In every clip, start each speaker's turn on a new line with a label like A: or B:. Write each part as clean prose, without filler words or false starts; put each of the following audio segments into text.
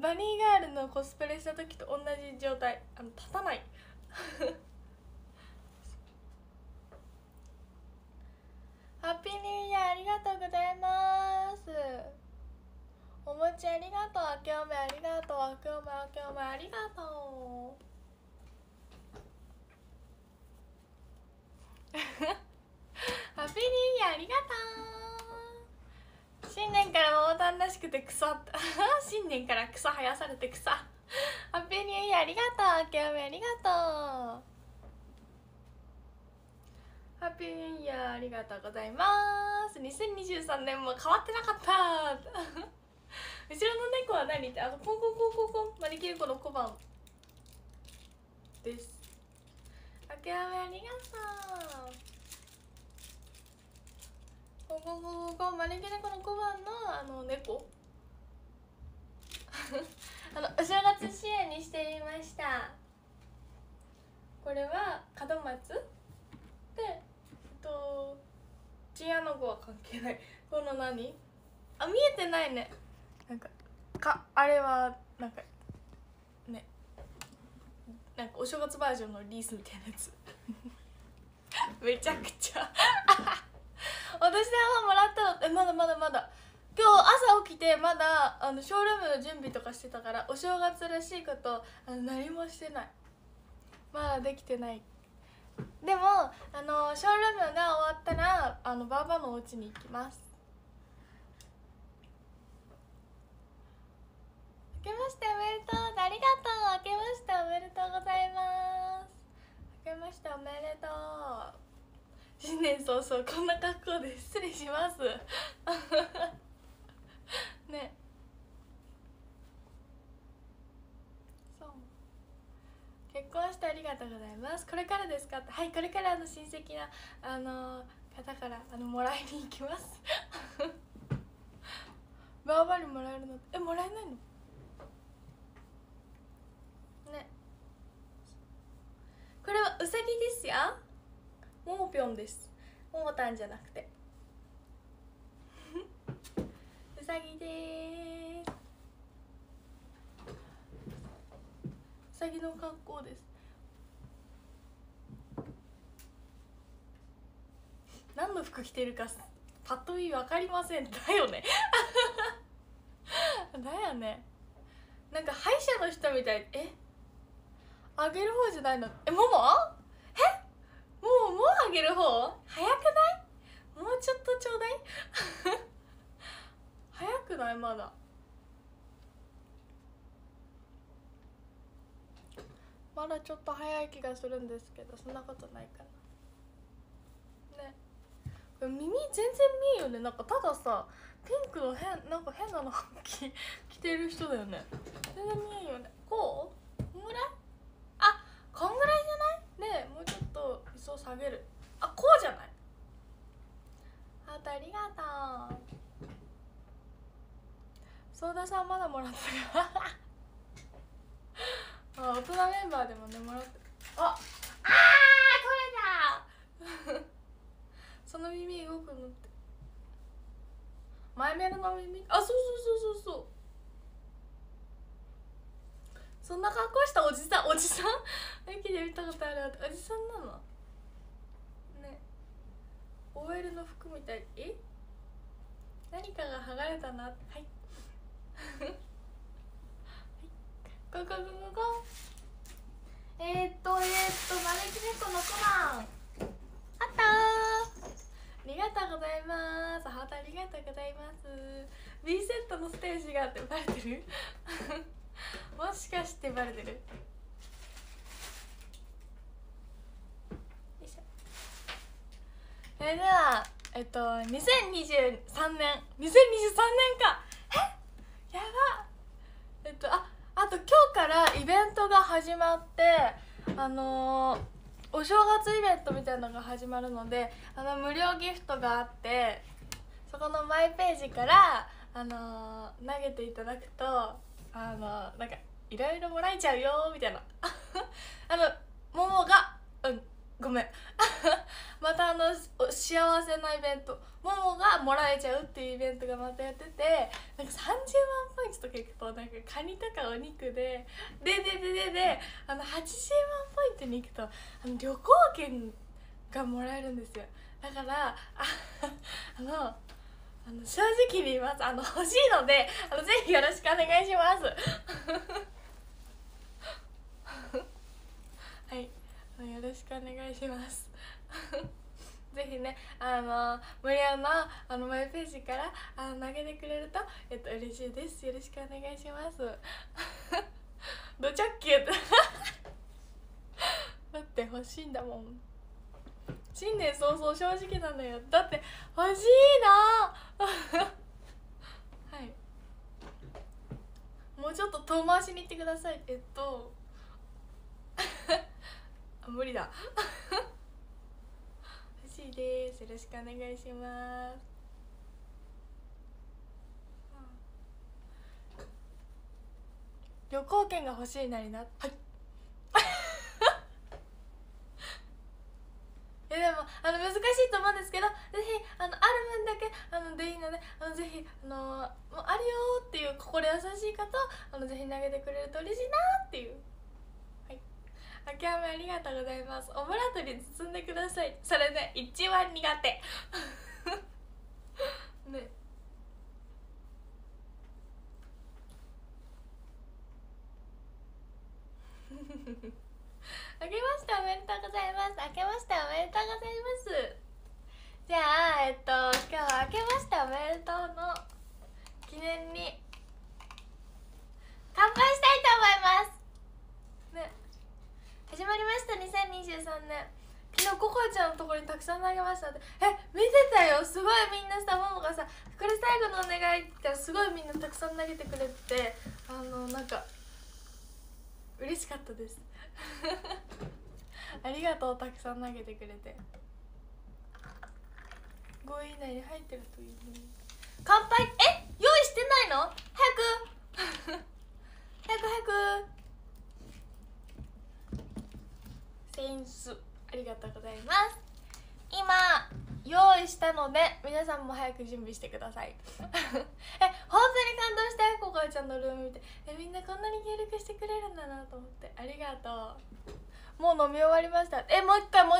A: バニーガールのコスプレした時と同じ状態、立たないハッピーニューイヤーありがとうございます。お餅ありがとう、あけおめありがとう、あけおめあけおめありがとうハッピーニューイヤーありがとう。新年から桃たんらしくて草新年から草生やされて草ハッピーニューイヤーありがとう、あけおめありがとう。ハッピーニューイヤーありがとうございます。2023年も変わってなかった後ろの猫は何って、コンコンコンコンコンマリキルコの小判です。あけおめありがとう。コンコンコンコンマリキルコの小判の猫お正月支援にしてみました。これは門松でチンアナゴは関係ない。この何、見えてないね。なんかあれはなんかね、なんかお正月バージョンのリースみたいなやつめちゃくちゃ私はもらったのまだ今日朝起きてまだショールームの準備とかしてたから、お正月らしいこと何もしてない。まだできてない。でもショールームが終わったらばあばのお家に行きます。明けましておめでとう、ありがとう。明けましておめでとうございます。明けましておめでとう。新年早々こんな格好で失礼しますね。そう、結婚してありがとうございます。これからですかって。はい、これから親戚な方からもらいに行きますバーバリもらえるの？もらえないのね。これはうさぎですよ。ももぴょんです。ももたんじゃなくてうさぎでーす。うさぎの格好です。何の服着てるかパッと見分かりません。だよねだよね。なんか歯医者の人みたい。あげる方じゃないの？もも？もうあげる方？早くない？もうちょっとちょうだい早くない？まだちょっと早い気がするんですけど、そんなことないかなね。これ耳全然見えよね。なんかたださ、ピンクのなんか変なの着てる人だよね。全然見えんよね。こんぐらい？こんぐらいじゃない？ねえ、もうちょっと椅子を下げる。こうじゃない？ハートありがとう。ソーダさんまだもらってる大人メンバーでもね、もらってる。これだその耳動くのってマイメロの耳。そうそんな格好したおじさん駅で見たことある。おじさんなのね。 OL の服みたい。何かが剥がれたな。はいゴゴゴゴゴ。招き猫のコマンあったー。ありがとうございます。ハートありがとうございます。 B セットのステージがあってバレてるもしかしてバレてる？よいしょ。それでは2023年か。やば。あと今日からイベントが始まって、お正月イベントみたいなのが始まるので、無料ギフトがあって、そこのマイページから投げていただくとなんかいろいろもらえちゃうよみたいな桃がごめんまた幸せなイベント、ももがもらえちゃうっていうイベントがまたやってて、なんか30万ポイントとかいくとなんかカニとかお肉で80万ポイントに行くと旅行券がもらえるんですよ。だから正直に言います、欲しいのでぜひよろしくお願いしますはい、よろしくお願いしますぜひね無料のマイページから投げてくれると嬉しいです。よろしくお願いしますド直球ってだって欲しいんだもん。新年早々正直なのよ。だって欲しいなはいもうちょっと遠回しに言ってください。無理だ欲しいです。よろしくお願いします。旅行券が欲しいなりな。はいでも難しいと思うんですけど、ぜひある分だけでいいのでぜひもうあるよっていう心優しい方をぜひ投げてくれると嬉しいなっていう。はい、あきあめありがとうございます。オブラートに包んでください。それね一番苦手ねあけましておめでとうございます。あけましておめでとうございます。じゃあ今日はあけましておめでとうの記念に乾杯したいと思いますね。始まりました2023年。昨日ココちゃんのところにたくさん投げましたって。見てたよ。すごいみんなさ、ももがさこれ最後のお願いって言ったらすごいみんなたくさん投げてくれてなんか嬉しかったですありがとう、たくさん投げてくれて。5位以内に入ってるといいね。乾杯用意してないの？早く早くセンスありがとうございます。今用意したので皆さんも早く準備してください本当に感動したよ。ココちゃんのルーム見てみんなこんなに協力してくれるんだなと思って、ありがとう。もう飲み終わりました。もう一回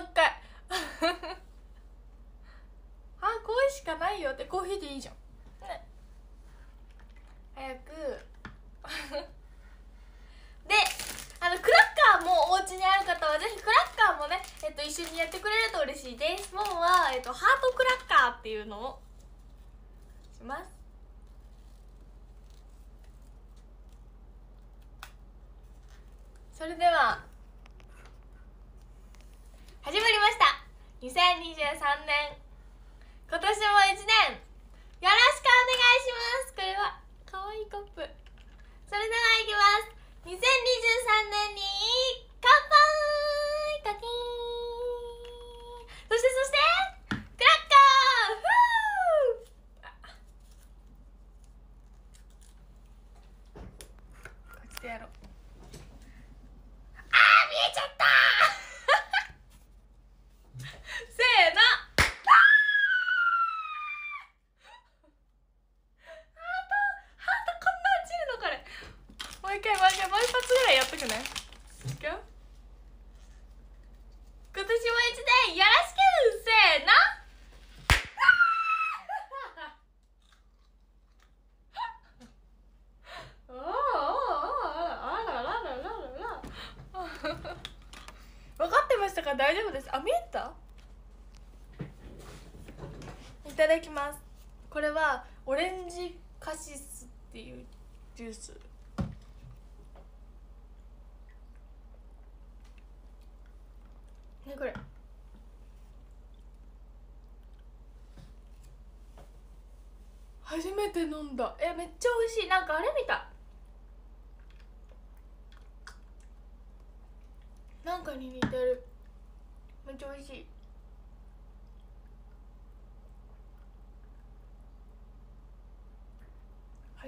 A: コーヒーしかないよって。コーヒーでいいじゃんね。早くでクラッカーもお家にある方はぜひクラッカーもね一緒にやってくれると嬉しいです。ももはハートクラッカーっていうのをします。それでは始まりました2023年。今年も1年よろしくお願いします。これはかわいいコップ。それではいきます。2023年に乾杯。カキーン。そしてクラッカー。こっちでやろう。見えちゃったせーのハートこんな落ちるのこれ。もう一発ぐらいやっとくね。いくよ。今年も1年よろしく。せーの分かってましたか？大丈夫です。見えた？いただきます。これはオレンジカシスっていうジュース。ね、これ初めて飲んだ。めっちゃ美味しい。なんかあれみたい、なんかに似てる。めっちゃ美味しい。はい。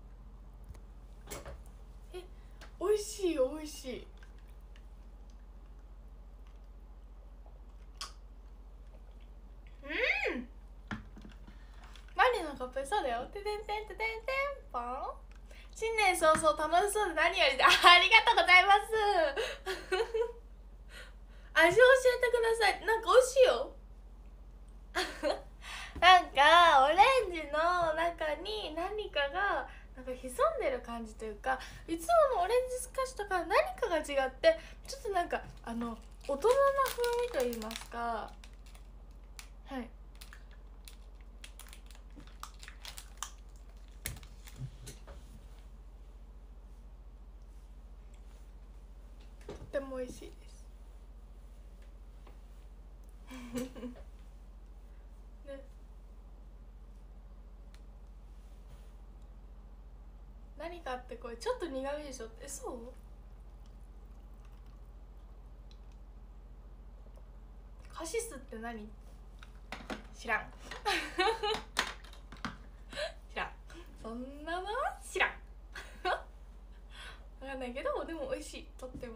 A: 美味しい美味しい。 かっぱりそうだよ。ててんてんててんてんぽん。新年早々楽しそうで何よりで、ありがとうございます味教えてください。なんか美味しいよなんかオレンジの中に何かがなんか潜んでる感じというか、いつものオレンジスカッシュとか何かが違って、ちょっとなんか大人な風味と言いますか。はい、とっても美味しいですね、何かってこれちょっと苦味でしょ。そうカシスって何？知らん知らん、そんなの知らん分かんないけど、でも美味しい、とっても。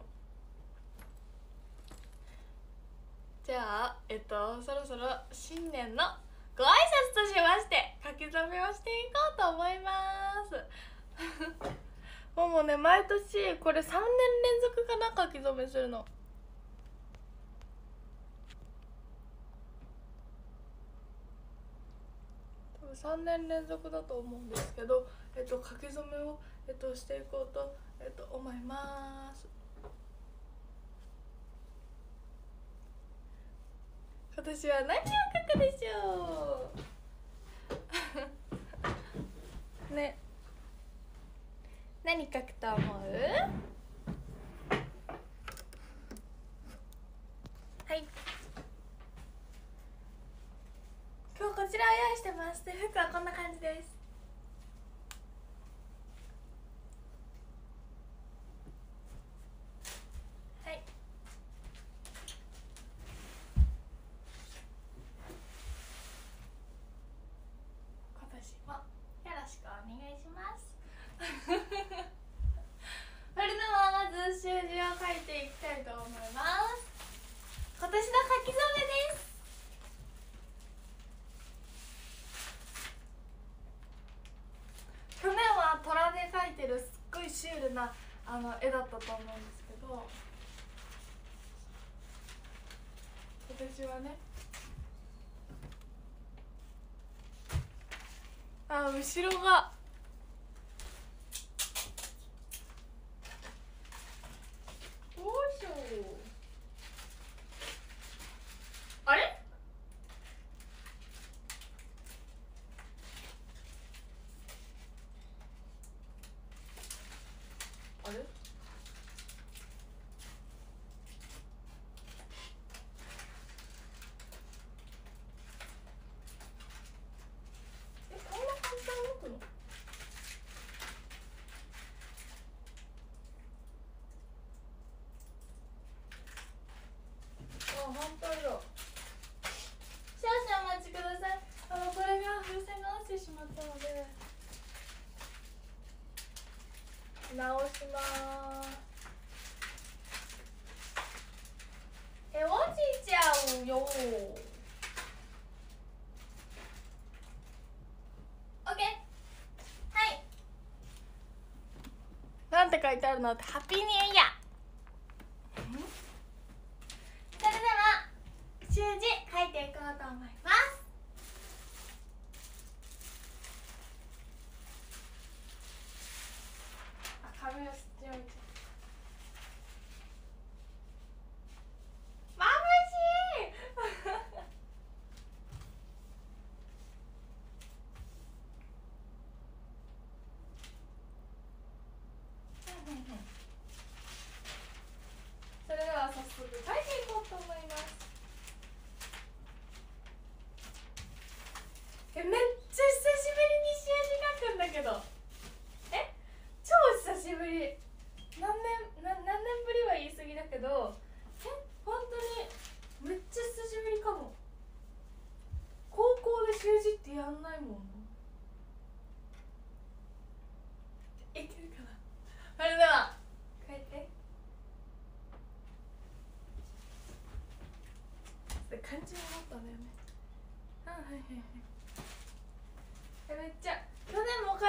A: じゃあそろそろ新年のご挨拶としまして書き初めをしていこうと思いますもうね、毎年これ3年連続かな、書き初めするの。多分3年連続だと思うんですけど、書き初めを、していこうと、思います。今年は何を書くでしょうね、何書くと思う？はい、今日こちらを用意してます。で、服はこんな感じです。はい、今年もよろしくお願いしますそれではまず習字を書いていきたいと思います。今年の書き初めです。去年は虎で描いてるすっごいシュールな絵だったと思うんですけど、今年はね、後ろがどうしよう。あれ？あれ？こんな簡単に動くの？反対だ。少々お待ちください。これが風船が落ちてしまったので直します。落ちちゃうよ。オッケー。はい。なんて書いてあるのって、ハッピーニューイヤー。それでは習字書いていこうと思います。紙を吸っておいて。まぶしい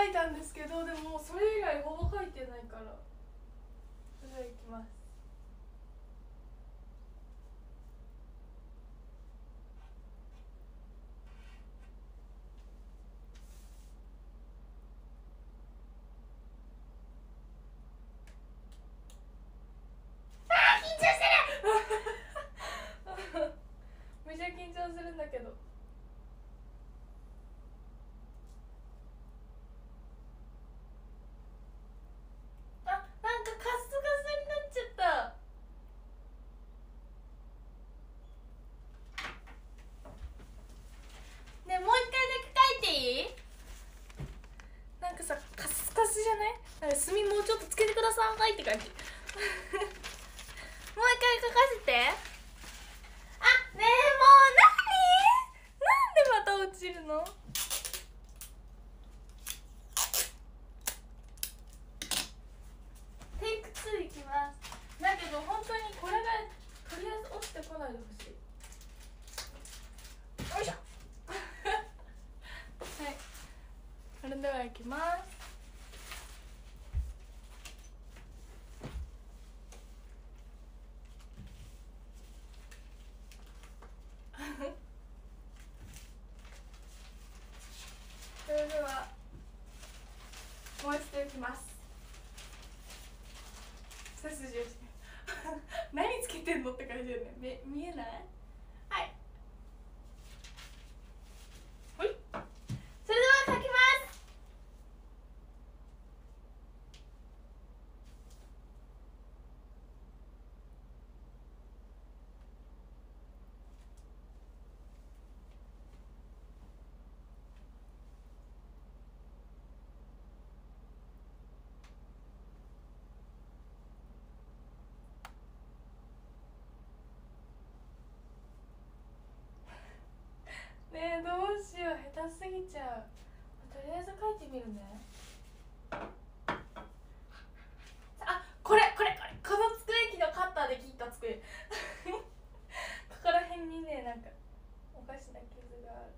A: いたんですけど、でもそれ以来ほぼ書いてないから、それはいきます。緊張してるめっちゃ緊張するんだけど。あ、なんかカスカスになっちゃった。ね、もう一回だけ書いていい？なんかさ、カスカスじゃない？なんか墨もうちょっとつけてくださいって感じもう一回書かせて。あ、ねえ、もうなんでまた落ちるの？テイク2いきます。だけど本当にこれがとりあえず落ちてこないでほしい。よいしょはい、それではいきます。それではもう一度いきます。背筋をして何つけてんのって感じだよね。見えない？はい、ほい。それでは書きます。ねえ、どうしよう、下手すぎちゃう。とりあえず書いてみるね。あ、この机機のカッターで切った机ここら辺にね、なんかおかしな傷がある。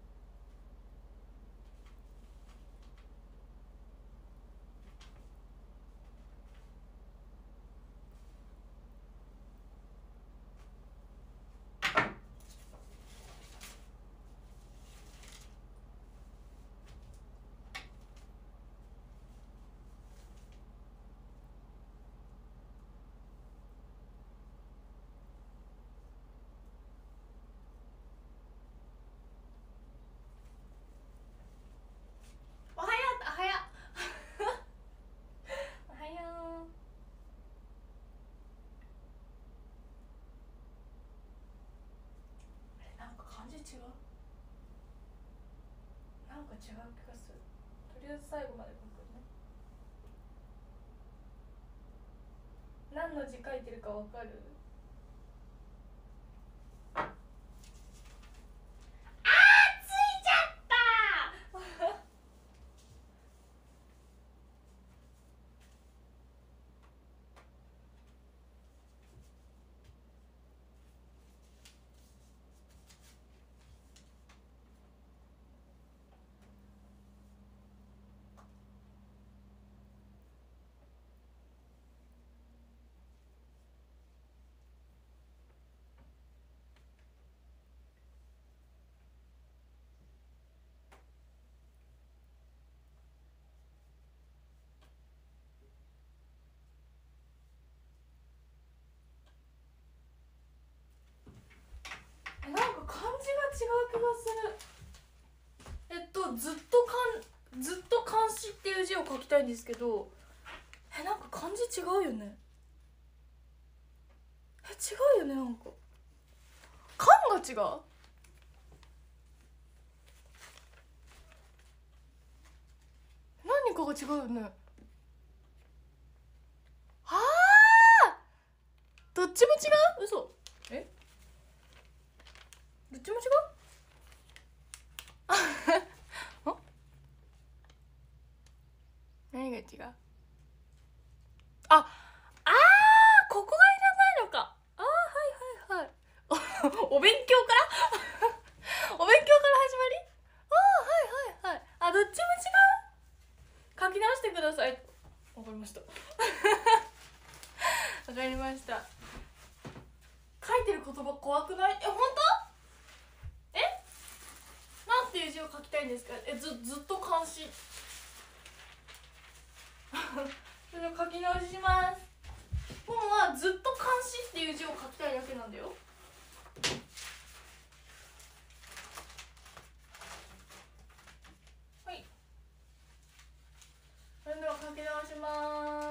A: おはよう、おはようおはよう。なんか漢字違う、なんか違う気がする。とりあえず最後まで書くね。何の字書いてるかわかる？ついちゃったなんか漢字が違う気がする。ずっと監視っていう字を書きたいんですけど、なんか漢字違うよね。違うよね、なんか漢が違う。何かが違うよね。ああ、どっちも違う。嘘。どっちも違う何が違う？あ、ここがいらないのか。はいはいはい。お勉強からお勉強から始まり。はいはいはい。どっちも違う。漢ください。わかりましたわかりました。書いてる言葉怖くない？本当？なんていう字を書きたいんですか？ずっと監視それを書き直しします。本はずっと監視っていう字を書きたいだけなんだよ。はい、それでは書き直します。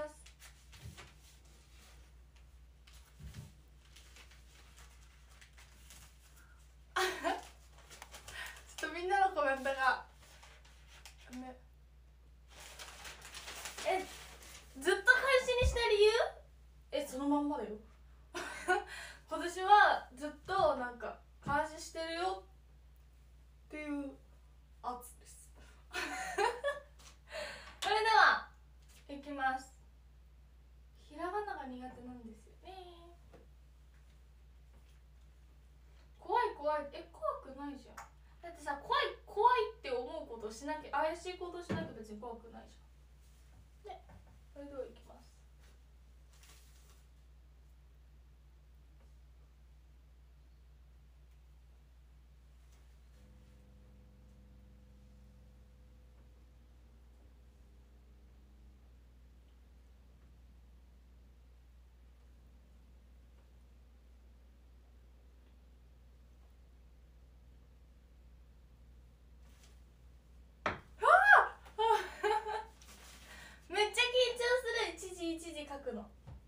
A: ちょっとみんなのコメントがね、ずっと監視にした理由？そのまんまだよ今年はずっとなんか監視してるよっていう圧ですそれではいきます。ひらがなが苦手なんですよね。怖い怖い、怖くないじゃん。だってさ、怖いって思うことしなきゃ、怪しいことしなきゃ別に怖くないじゃんね。それではいきます。めっちゃ緊張する。一時書くの。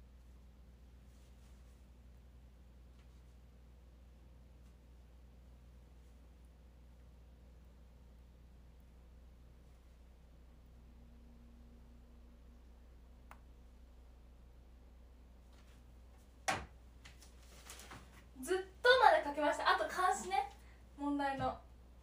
A: ずっとまで書きました。あと監視ね、問題の。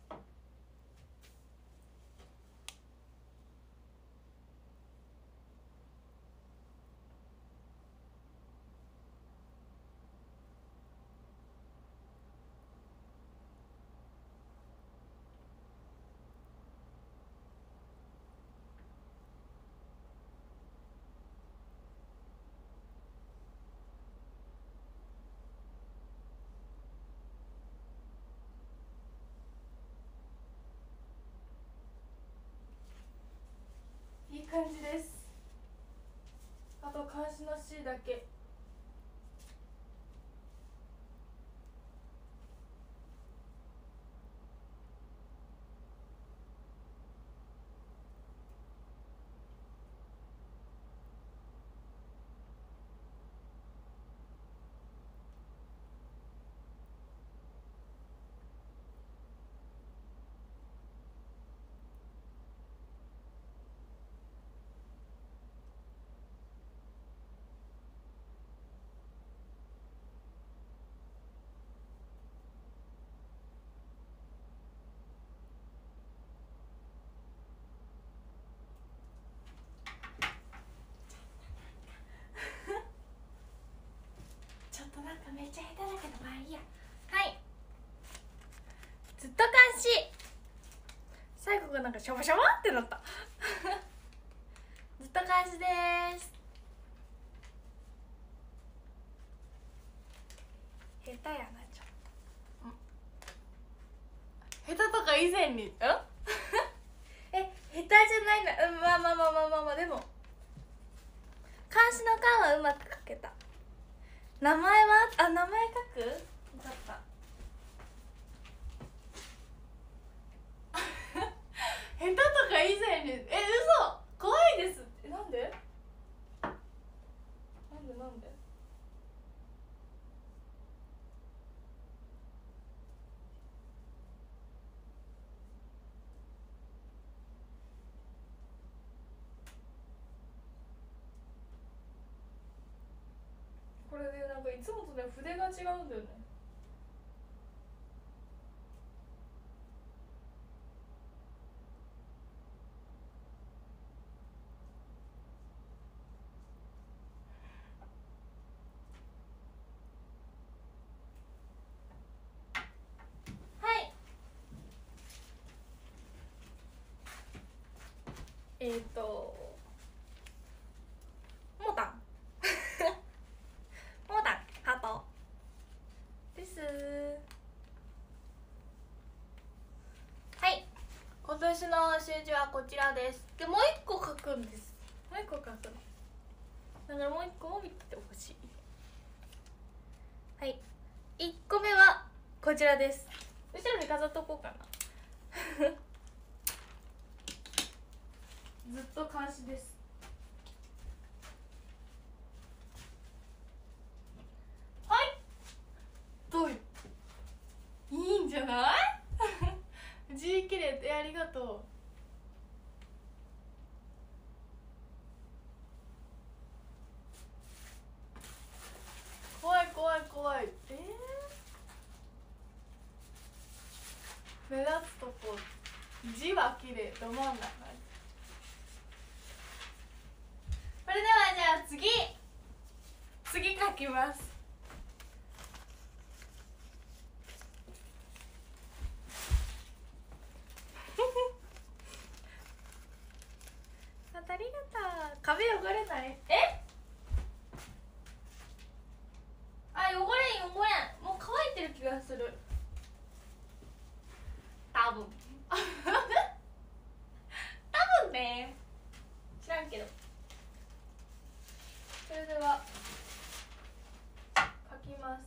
A: いい感じです。あと監視の C だけ。ちょっとなんかめっちゃ下手だけどまあいいや。はい、ずっと監視。最後がなんかシャバシャバってなったずっと監視です。下手やなちょっと。下手とか以前に下手じゃないな。まあまあまあまあまあまあ、でも監視の「か」はうまく書けた。名前は名前書く？よかった下手とか以前に嘘、怖いです。なんでこれでなんかいつもとね筆が違うんだよね。はい習字はこちらです。でもう一個書くんです。もう一個書くのだからもう一個も見てほしい。はい、1個目はこちらです。後ろに飾っとこうかなずっと監視です。はい、どうよ、いいんじゃない字きれいでありがとう。怖い怖い怖い。目立つとこ字は綺麗ど真ん中に。それではじゃあ次書きますありがとう。壁汚れない？あ、汚れん。もう乾いてる気がする。多分多分ね、知らんけど。それでは書きます。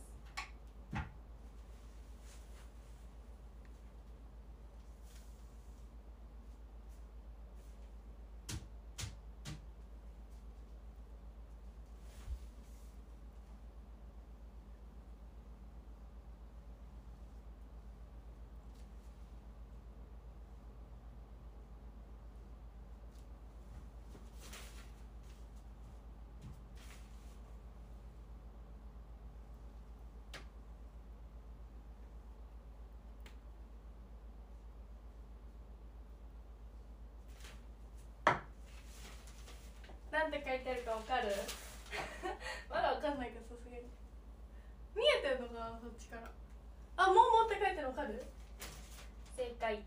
A: なんて書いてあるかわかるまだわかんないか、さすがに見えてるのかな、そっちから。あ、もうって書いてるのわかる？正解。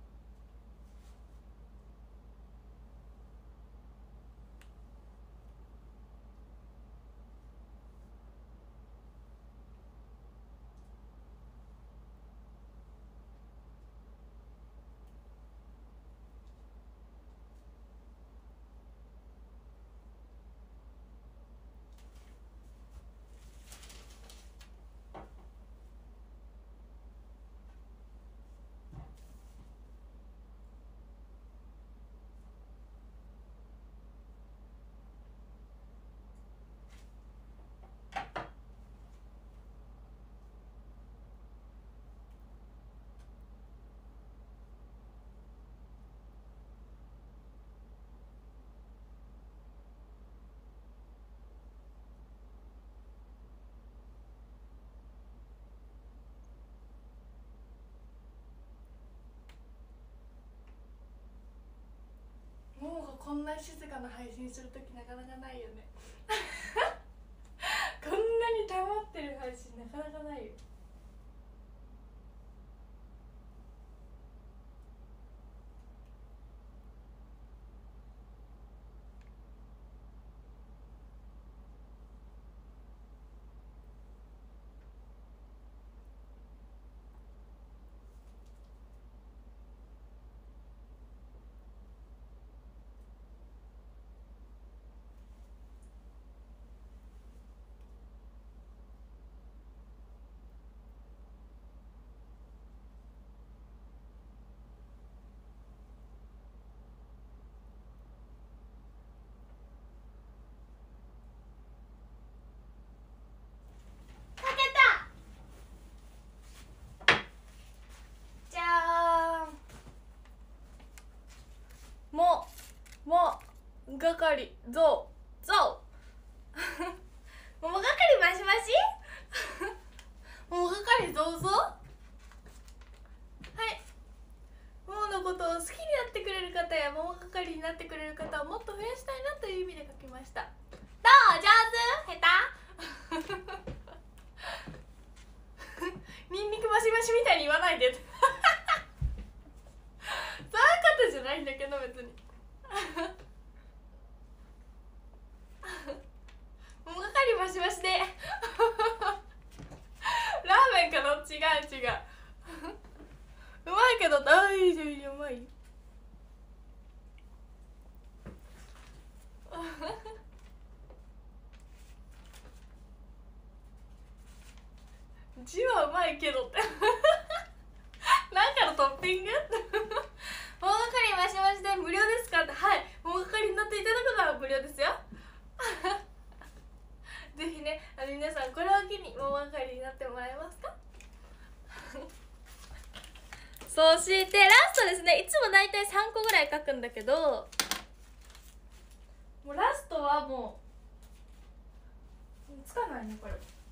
A: もうがこんな静かな配信するときなかなかないよねこんなに黙ってる配信なかなかないよ。係ゾウ桃係マシマシ桃係ゾウゾウ。はい、桃のことを好きになってくれる方や桃係になってくれる方をもっと増やしたいなという意味で書きました。どう？上手？下手？ニンニクマシマシみたいに言わないでそういうことじゃないんだけど別に桃係マシマシでラーメンかどっちが違ううまいけど大丈夫うまい。 字はうまいけどってなんかのトッピング大掛かりマシマシで無料ですかって。はい、大掛かりになっていただくのは無料ですよぜひね、皆さんこれを機に大掛かりになってもらえますかそしてラストですね。いつも大体3個ぐらい書くんだけど、もうラストはもうつかないねこれ。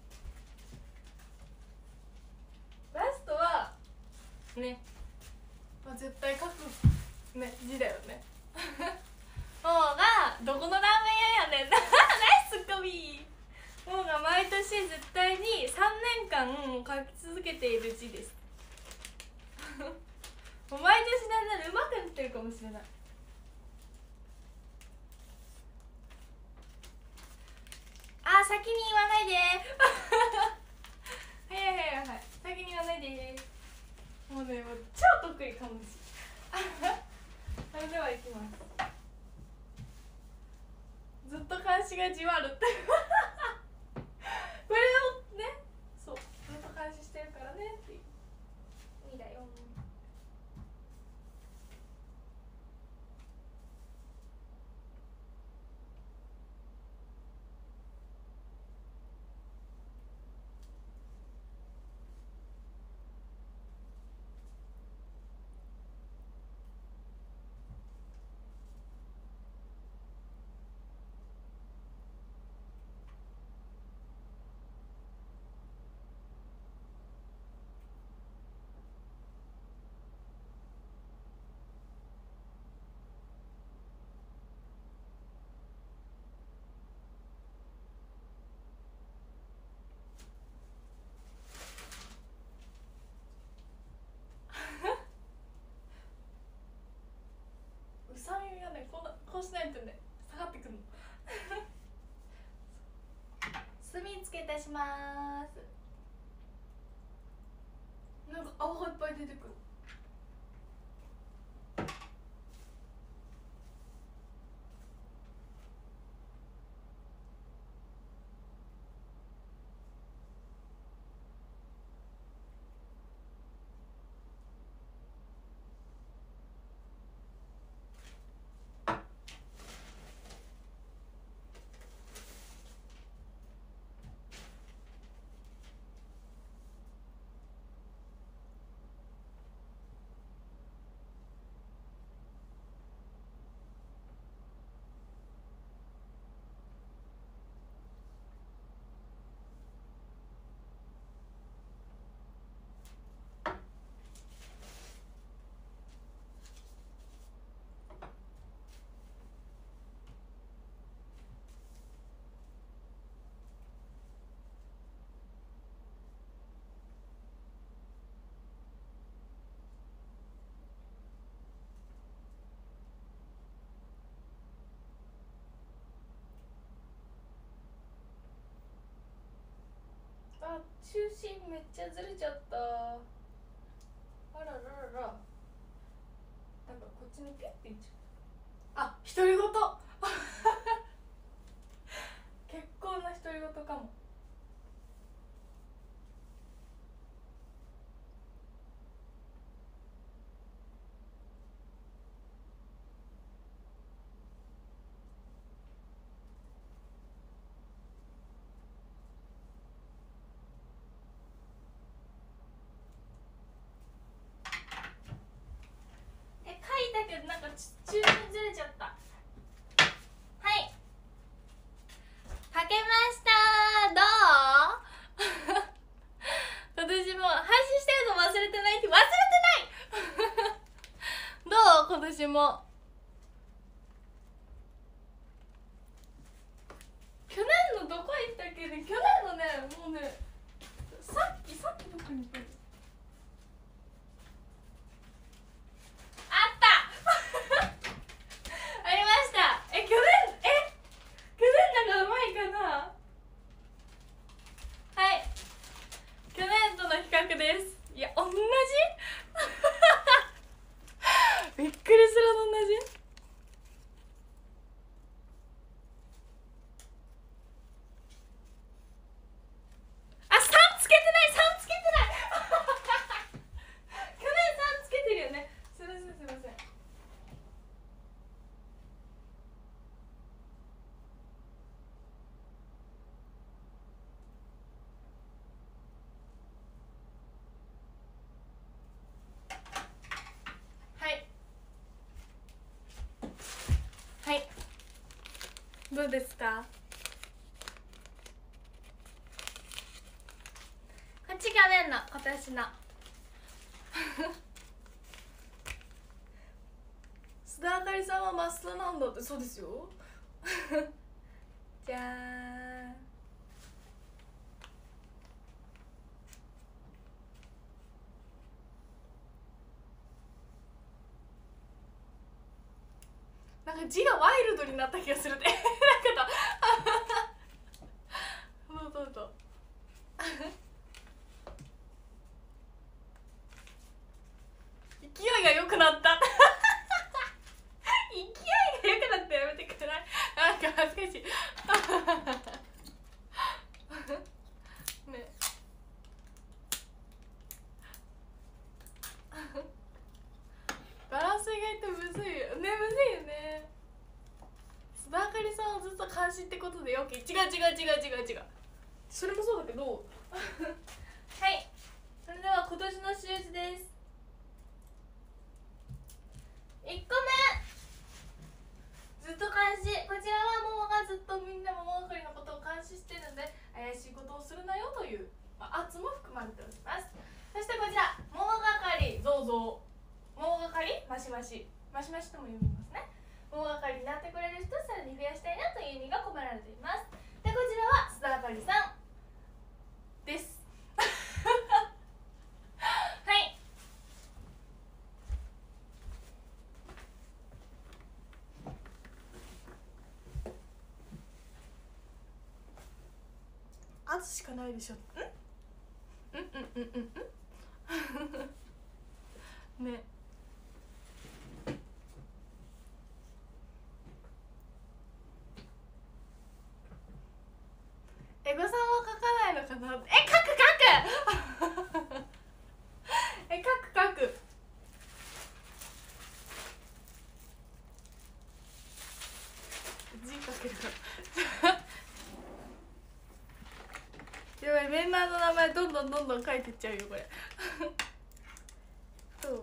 A: ラストはね、まあ、絶対書くね字だよねもうがどこのラーメン屋やねんナイスツッコミ。もうが毎年絶対に3年間書き続けている字ですもう毎年だんだん上手くなってるかもしれない。あ、先に言わないではいはいはいはい、先に言わないで。もうね、もう超得意かもしれないそれではいきます。ずっと監視がじわるってこれをね、そう、ずっと監視してるからねっていう意味だよ。うさ耳がね、こうしないとね下がってくるの墨付け足します。なんか泡がいっぱい出てくる。あ、中心めっちゃずれちゃった。あらららら。なんかこっちにピュッていっちゃう。あ、独り言結構な独り言かも。書いたけどなんか中心どうですか？こっち画面の今年の須田あかりさんはマスターなんだって。そうですよじゃーん。なんか字がワイルドになった気がするってなんかどうぞ勢いが良くなった勢いが良くなってやめてくれない？なんか恥ずかしいねバランス意外とむずいよね。むずいよね。須田あかりさんをずっと監視ってことでよき。違うそれもそうだけどはい、それでは今年の習字です。1個目、ずっと監視。こちらは桃がずっとみんな桃あかりのことを監視してるので怪しいことをするなよという、圧も含まれております。そしてこちら桃がかりぞうぞう、桃がかりマシマシマシマシとも読みますね。桃がかりになってくれる人をさらに増やしたいなという意味が込められています。でこちらは須田あかりさんですはい圧しかないでしょ。ね。エゴさんは書かないのかな。書く書く字書けるやばい、メンバーの名前どんどん書いてっちゃうよこれそう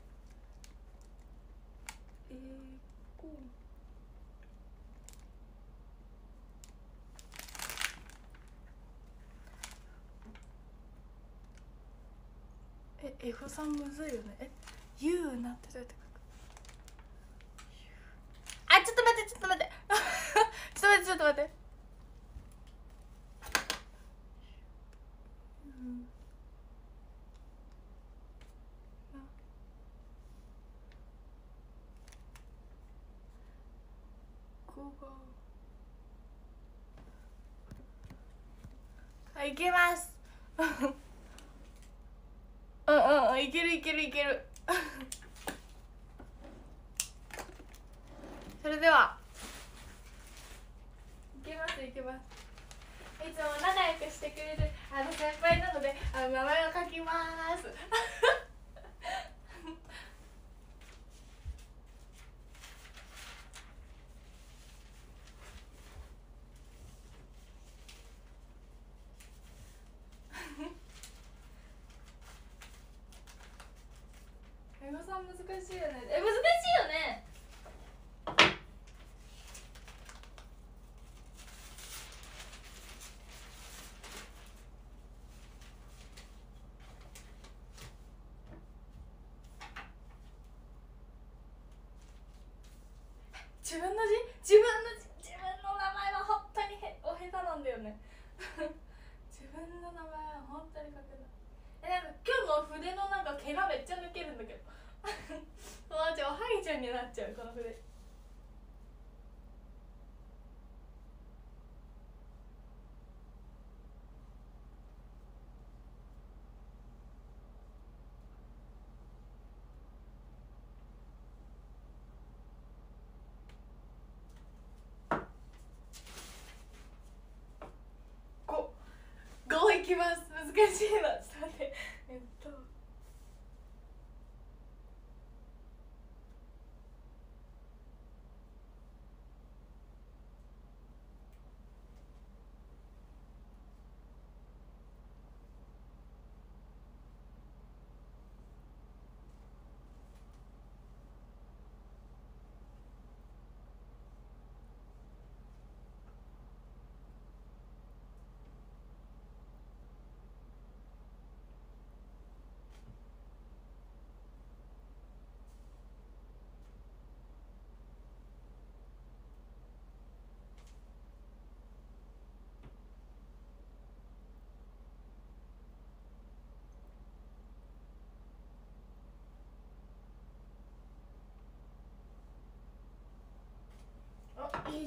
A: F さんむずいよね。U なってどうやって書く？ちょっと待ってちょっと待ってこがいけますいけるそれではいけますいつも仲良くしてくれる先輩なので名前を書きますエゴさん難しいよね。難しいよね。自分の名前は本当にお下手なんだよね自分の名前は本当に書けない。なんか今日の筆のなんか毛がめっちゃ抜けるんだけどおはぎちゃんになっちゃうこの筆。5いきます。難しいな。ちょっと待って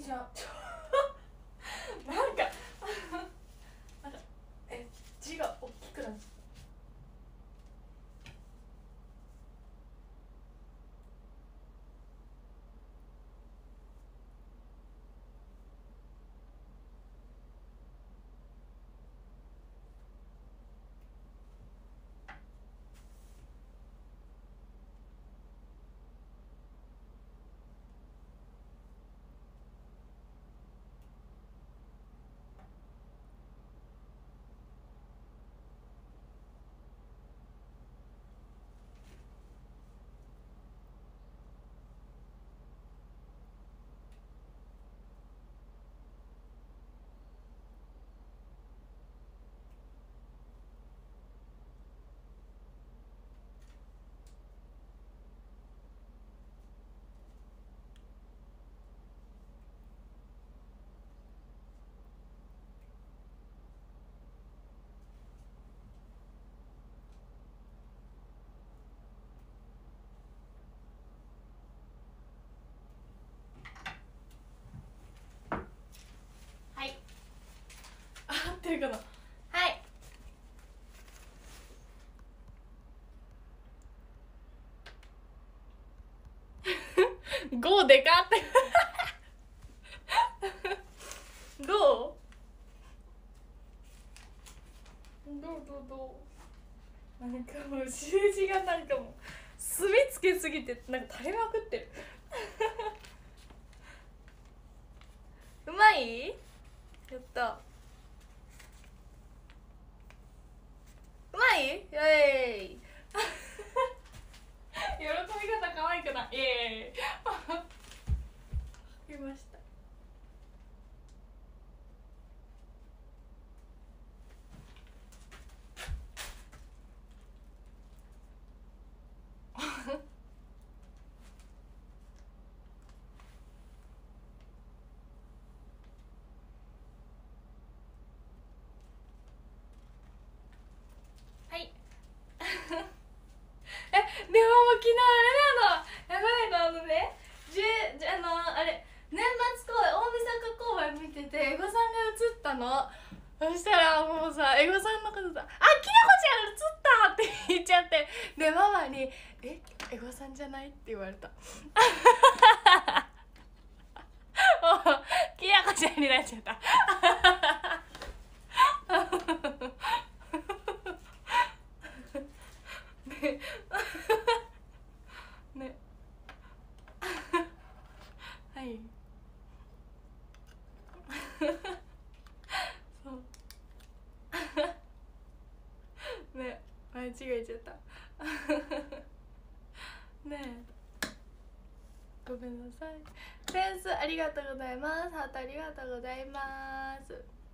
A: じゃあなんかなんか字が大きくなっちゃった。合ってるかな。はい5でかってどうなんかもう習字がなんかもう墨つけすぎてなんか垂れまくってるうまい？やった。うまい？イエーイ喜び方可愛くない？イエーイ書きました。はいでももう昨日あれなのやばいのあれ年末公演大晦日公演見ててエゴさんが映ったの。そしたらもうさエゴさんのことさ「あ、きなこちゃん映った!」って言っちゃって、でママに「エゴさんじゃない?」って言われたもうきなこちゃんになっちゃったねねはいそうね、間違えちゃったねえ、ごめんなさい。センスありがとうございます。ハートありがとうございます。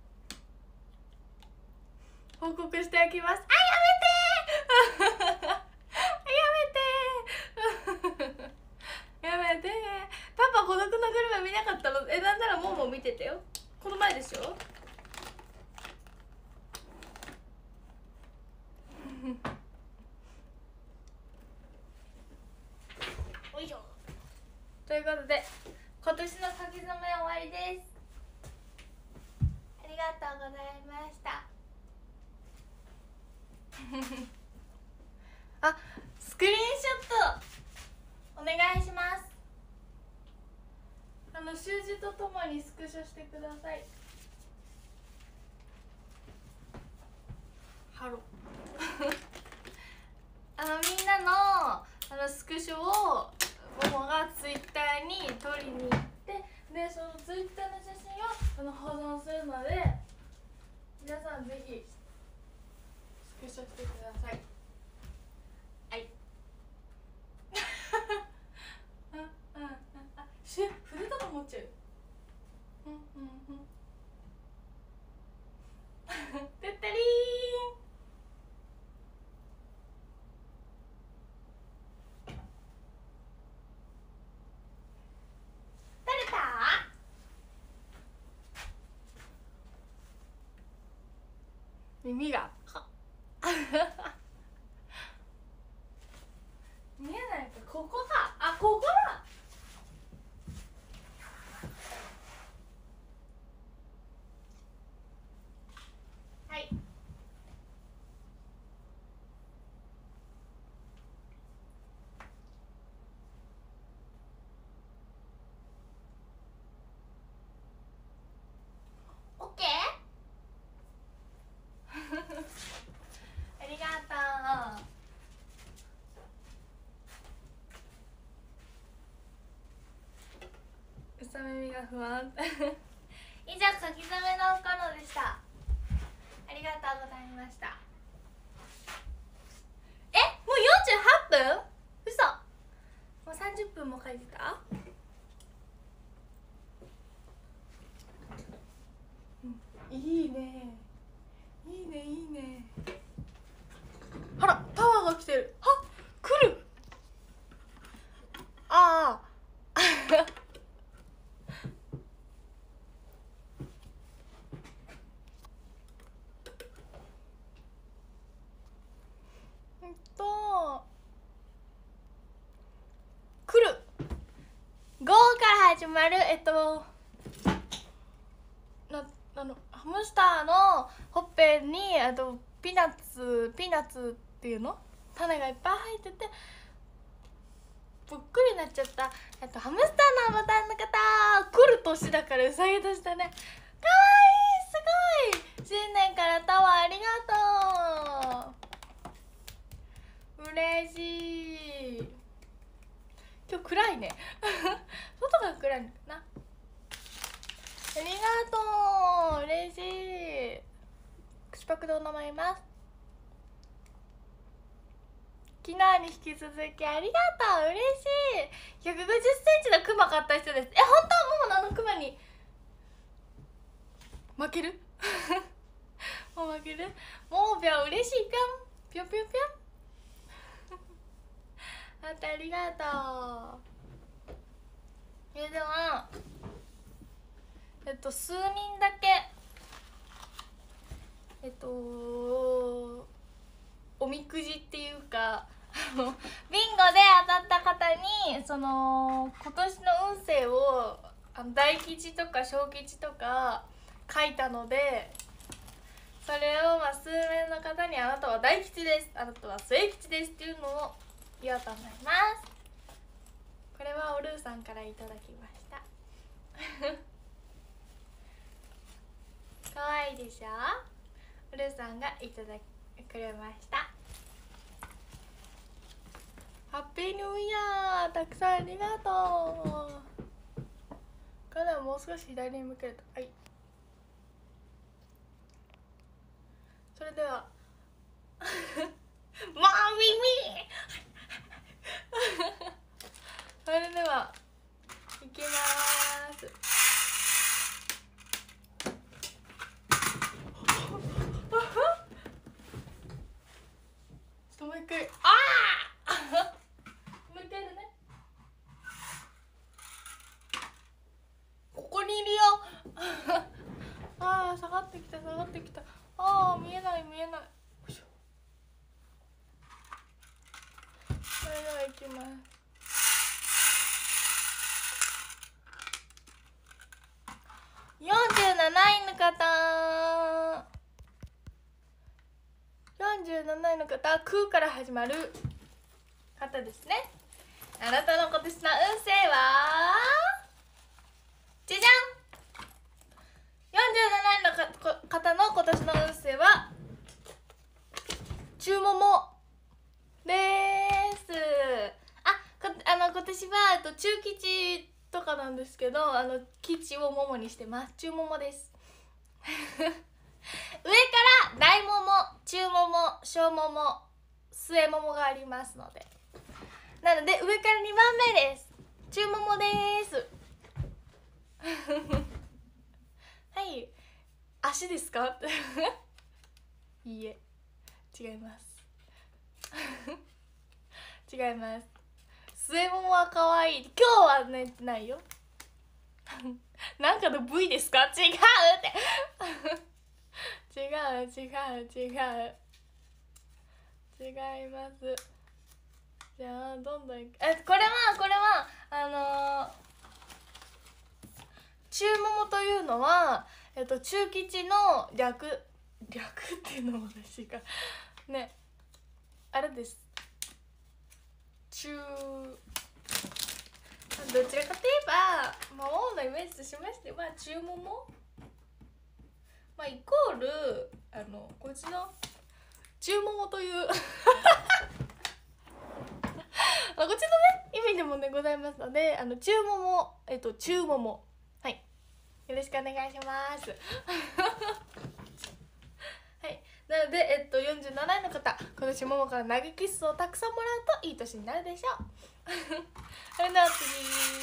A: 報告しておきます。あ、やめてやめてパパ孤独のグルメ見なかったの？なんならもも見てたよ。この前でしょおいしょ。ということで今年の書き初め終わりです。ありがとうございましたあ、スクリーンショットお願いします。習字とともにスクショしてください。ハロみんなのスクショをももがツイッターに撮りに行って、でそのツイッターの写真を保存するので、皆さんぜひスクショしてください。はい筆とか持っちゃうてったりー。取れた？耳が見えないか、ここだ。あ、ここだ。 朝耳が不安以上書き初めのコロでした。ありがとうございました。もう48分？嘘。もう30分も書いてた？いいねいいねいいね。あらタワーが来てる。あ、来る。ああ来る。5から始まるハムスターのほっぺにピーナッツっていうの種がいっぱい入っててぷっくりなっちゃったハムスターのボタンの方、来る年だからうさぎ年だね。かわいい、すごい。新年からタワーありがとう。嬉しい。今日暗いね外が暗いのかな。ありがとう、嬉しい。口パクでお名前います。昨日に引き続きありがとう、嬉しい。150センチのクマ買った人です。本当はもうあのクマに負けるもう負ける。もうぴょん、嬉しい。ぴょんぴょんぴょんぴょんあとありがとう。では数人だけおみくじっていうかビンゴで当たった方にその今年の運勢を大吉とか小吉とか書いたので、それを数名の方にあなたは大吉です、あなたは末吉ですっていうのを言おうと思います。これはおルーさんからいただきましたかわいいでしょ。おルーさんがいただきくれました。ハッピーニューイヤー、たくさんありがとう。カメラもう少し左に向けると、はい。それではまあ耳それではいきまーす。もう一回、もう一回だね。ここにいるよ下がってきた見えない。それではいきます。47位の方、47位の方、空から始まる方ですね。あなたの今年の運勢はじゃじゃん。47位の方の今年の運勢は中ももです。今年は中吉とかなんですけど、吉をももにしてます。中ももです上から大もも、中もも、小もも、末ももがありますので、なので上から2番目です。中ももですはい足ですかいいえ、違います違います。末ももは可愛い。今日はねないよなんかの部位ですか？違うって違います。じゃあどんどんこれは中ももというのは中吉の略っていうのも私がねあれです。どちらかといえば魔王のイメージとしましては中もも、イコールこっちの中ももというこっちのね意味でもねございますので、中もも中もも、はい、よろしくお願いしますはい、なので47位の方、今年ももから投げキッスをたくさんもらうといい年になるでしょうそれでは次、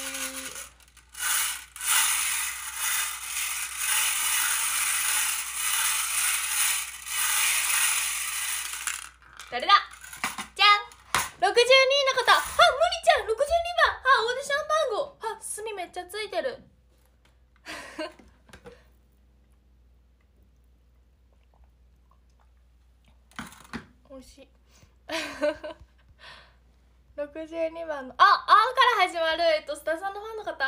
A: 誰だ、じゃん、62位の方、あ、無理ちゃん、62番、あ、オーディション番号、あ、墨めっちゃついてる美味しい62番の、あから始まる、須田さんのファンの方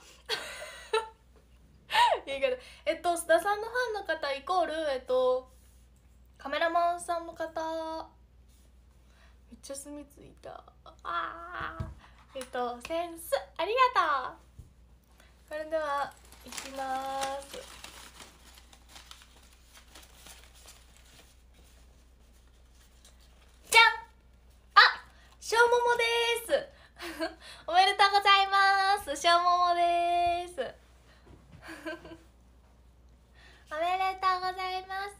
A: いいけど、須田さんのファンの方イコール、カメラマンさんの方、めっちゃ墨ついた。センスありがとう。それではいきます。じゃん、あ、しょうももですおめでとうございます。しょうももですおめでとうございます。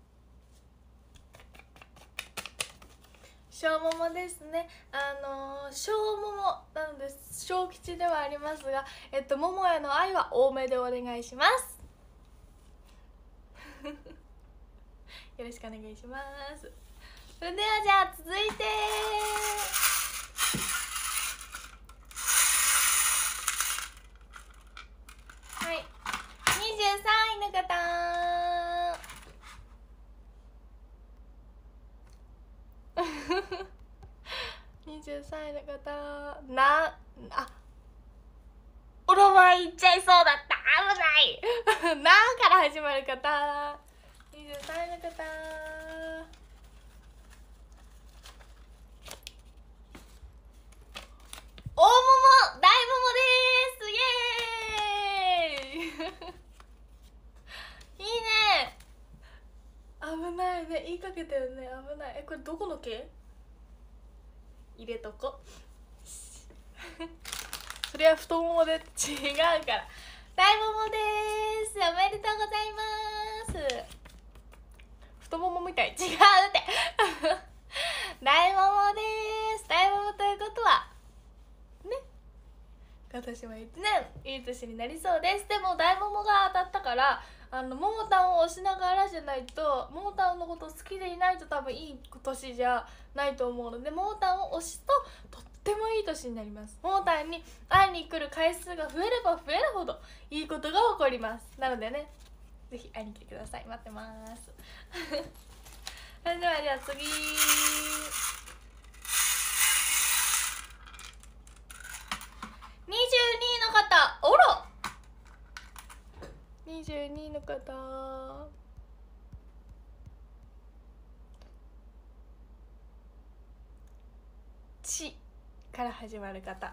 A: 小桃ですね。小桃なので小吉ではありますが、桃への愛は多めでお願いしますよろしくお願いします。それではじゃあ続いてはい、23位の方23位の方、お名前言っちゃいそうだった、危ないなんから始まる方、23位の方、大桃、大桃です、イエーイいいね、危ないね、言いかけたよね、危ない。これどこの毛入れとこそれは太ももで違うから。大桃です、おめでとうございます。太ももみたい、違うって大桃です。大桃ということはね、今年も1年いい年になりそうです。でも大桃が当たったから、ももたんを押しながらじゃないと、ももたんのこと好きでいないと多分いい年じゃないと思うので、ももたんを押すととってもいい年になります。ももたんに会いに来る回数が増えれば増えるほどいいことが起こります。なのでね、ぜひ会いに来てください、待ってますそれではじゃあ次、22位の方、おろ22位の方、ちから始まる方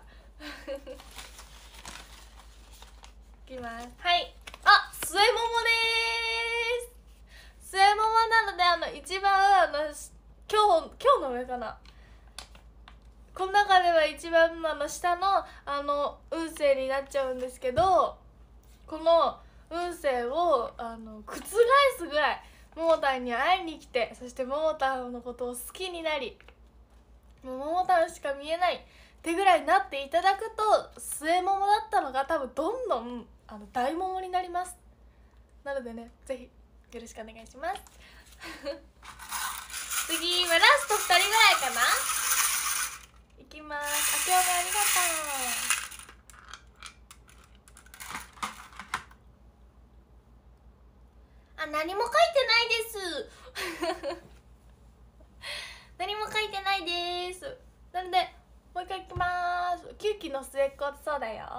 A: いきます。はい、あ、末桃です。末桃なので一番今日の上かな、この中では一番下の運勢になっちゃうんですけど、この運勢を覆すぐらいももたんに会いに来て、そしてももたんのことを好きになり、ももたんしか見えないってぐらいになっていただくと、末桃だったのが多分どんどん大桃になります。なのでね、ぜひよろしくお願いします次はラスト2人ぐらいかな、いきます。今日もありがとう。何も書いてないです何も書いてないです。なのでもう一回いきます。9期の末っ子、そうだよ。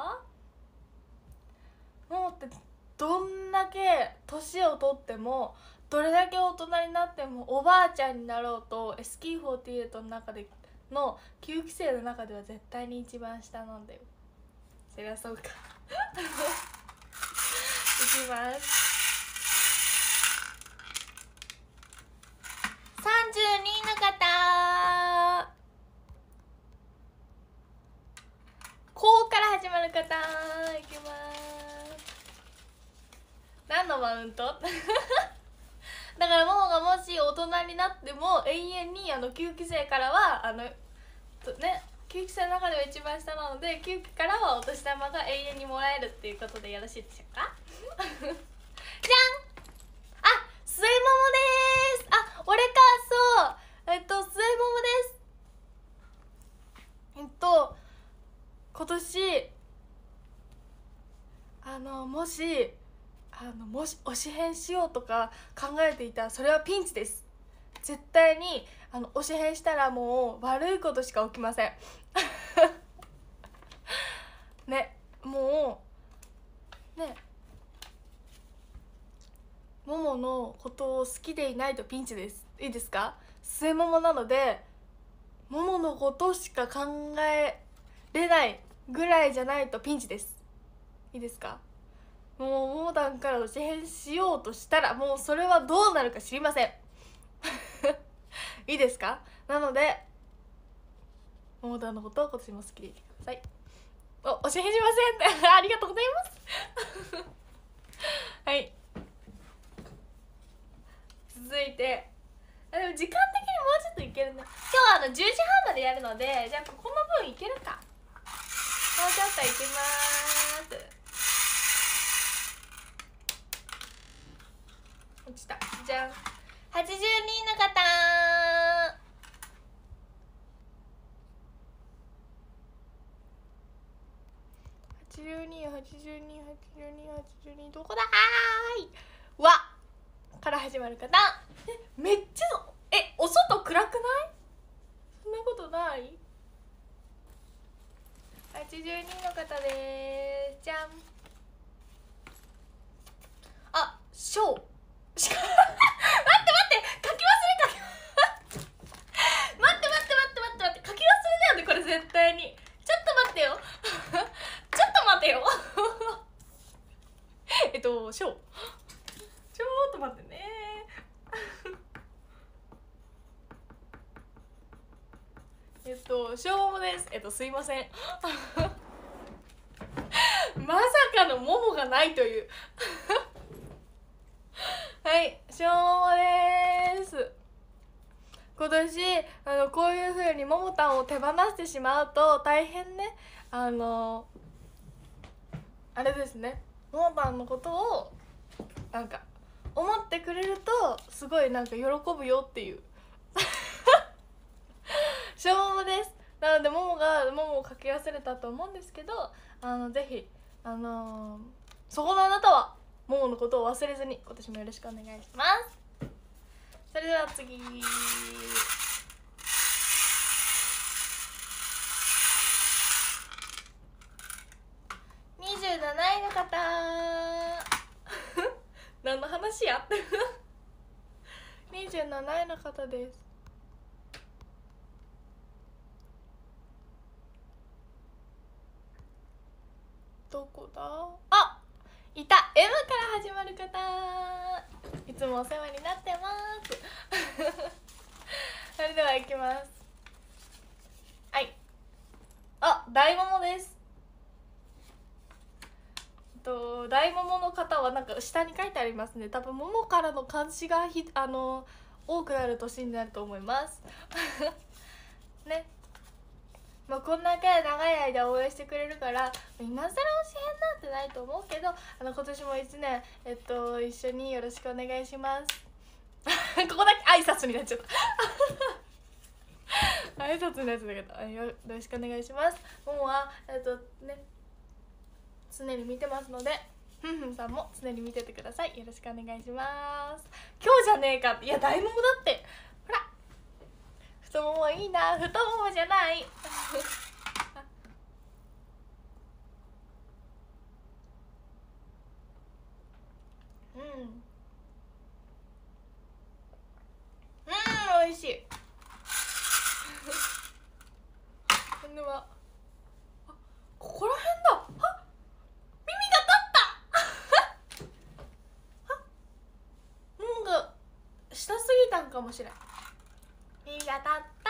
A: もうってどんだけ年を取っても、どれだけ大人になっても、おばあちゃんになろうと SK48 の中での9期生の中では絶対に一番下なんだよ。そりゃそうかいきます。32位の方、 いきます。何のマウントだからももがもし大人になっても永遠に9期生からはね、9期生の中では一番下なので9期からはお年玉が永遠にもらえるっていうことでよろしいでしょうかじゃん、あ、末桃です。あ、俺か、そう末桃です。今年もし推し変しようとか考えていたらそれはピンチです。絶対に推し変したらもう悪いことしか起きませんね、もうね、もものことを好きでいないとピンチです。いいですか？末ももなのでもものことしか考えれないぐらいじゃないとピンチです。いいですか？もうももたんから推し変しようとしたらもうそれはどうなるか知りませんいいですか？なのでももたんのことを今年も好きでいてください。推し変しませんありがとうございますはい、続いてでも時間的にもうちょっといけるね。今日は10時半までやるので、じゃあここの分いけるか。もうちょっといきまーす。落ちた。じゃん。82の方82どこだーいわから始まる方。めっちゃお外暗くない？そんなことない？ 82 の方でーす。じゃん。あ、ショー待って書き忘れ待って書き忘れだよねこれ絶対に。ちょっと待ってよちょっと待ってよショーちょっと待ってねしょうもです。すいませんまさかのももがないというはいしょうもです。今年こういう風にももたんを手放してしまうと大変ね、あれですね、ももたんのことをなんか思ってくれるとすごいなんか喜ぶよっていうしょうもです。なのでももをかけ忘れたと思うんですけど、ぜひそこのあなたはもものことを忘れずに今年もよろしくお願いします。それでは次27位の方何の話や27位の方です。どこだ？あ、いた M から始まる方、いつもお世話になってますそれではいきます。はい、あ、大桃です。大桃の方はなんか下に書いてありますね。多分桃からの監視が多くなる年になると思いますね。まあ、こんだけ長い間応援してくれるから今更推し変なんてないと思うけど今年も1年一緒によろしくお願いしますここだけ挨拶になっちゃった挨拶になっちゃったけどよろしくお願いします。ももはね常に見てますのでふんふんさんも常に見ててください。よろしくお願いします。今日じゃねえか。いや大桃だってほら太ももいいな。太ももじゃない美味しい今度はここら辺だ。は耳が立ったもんが下すぎたんかもしれん。耳が立った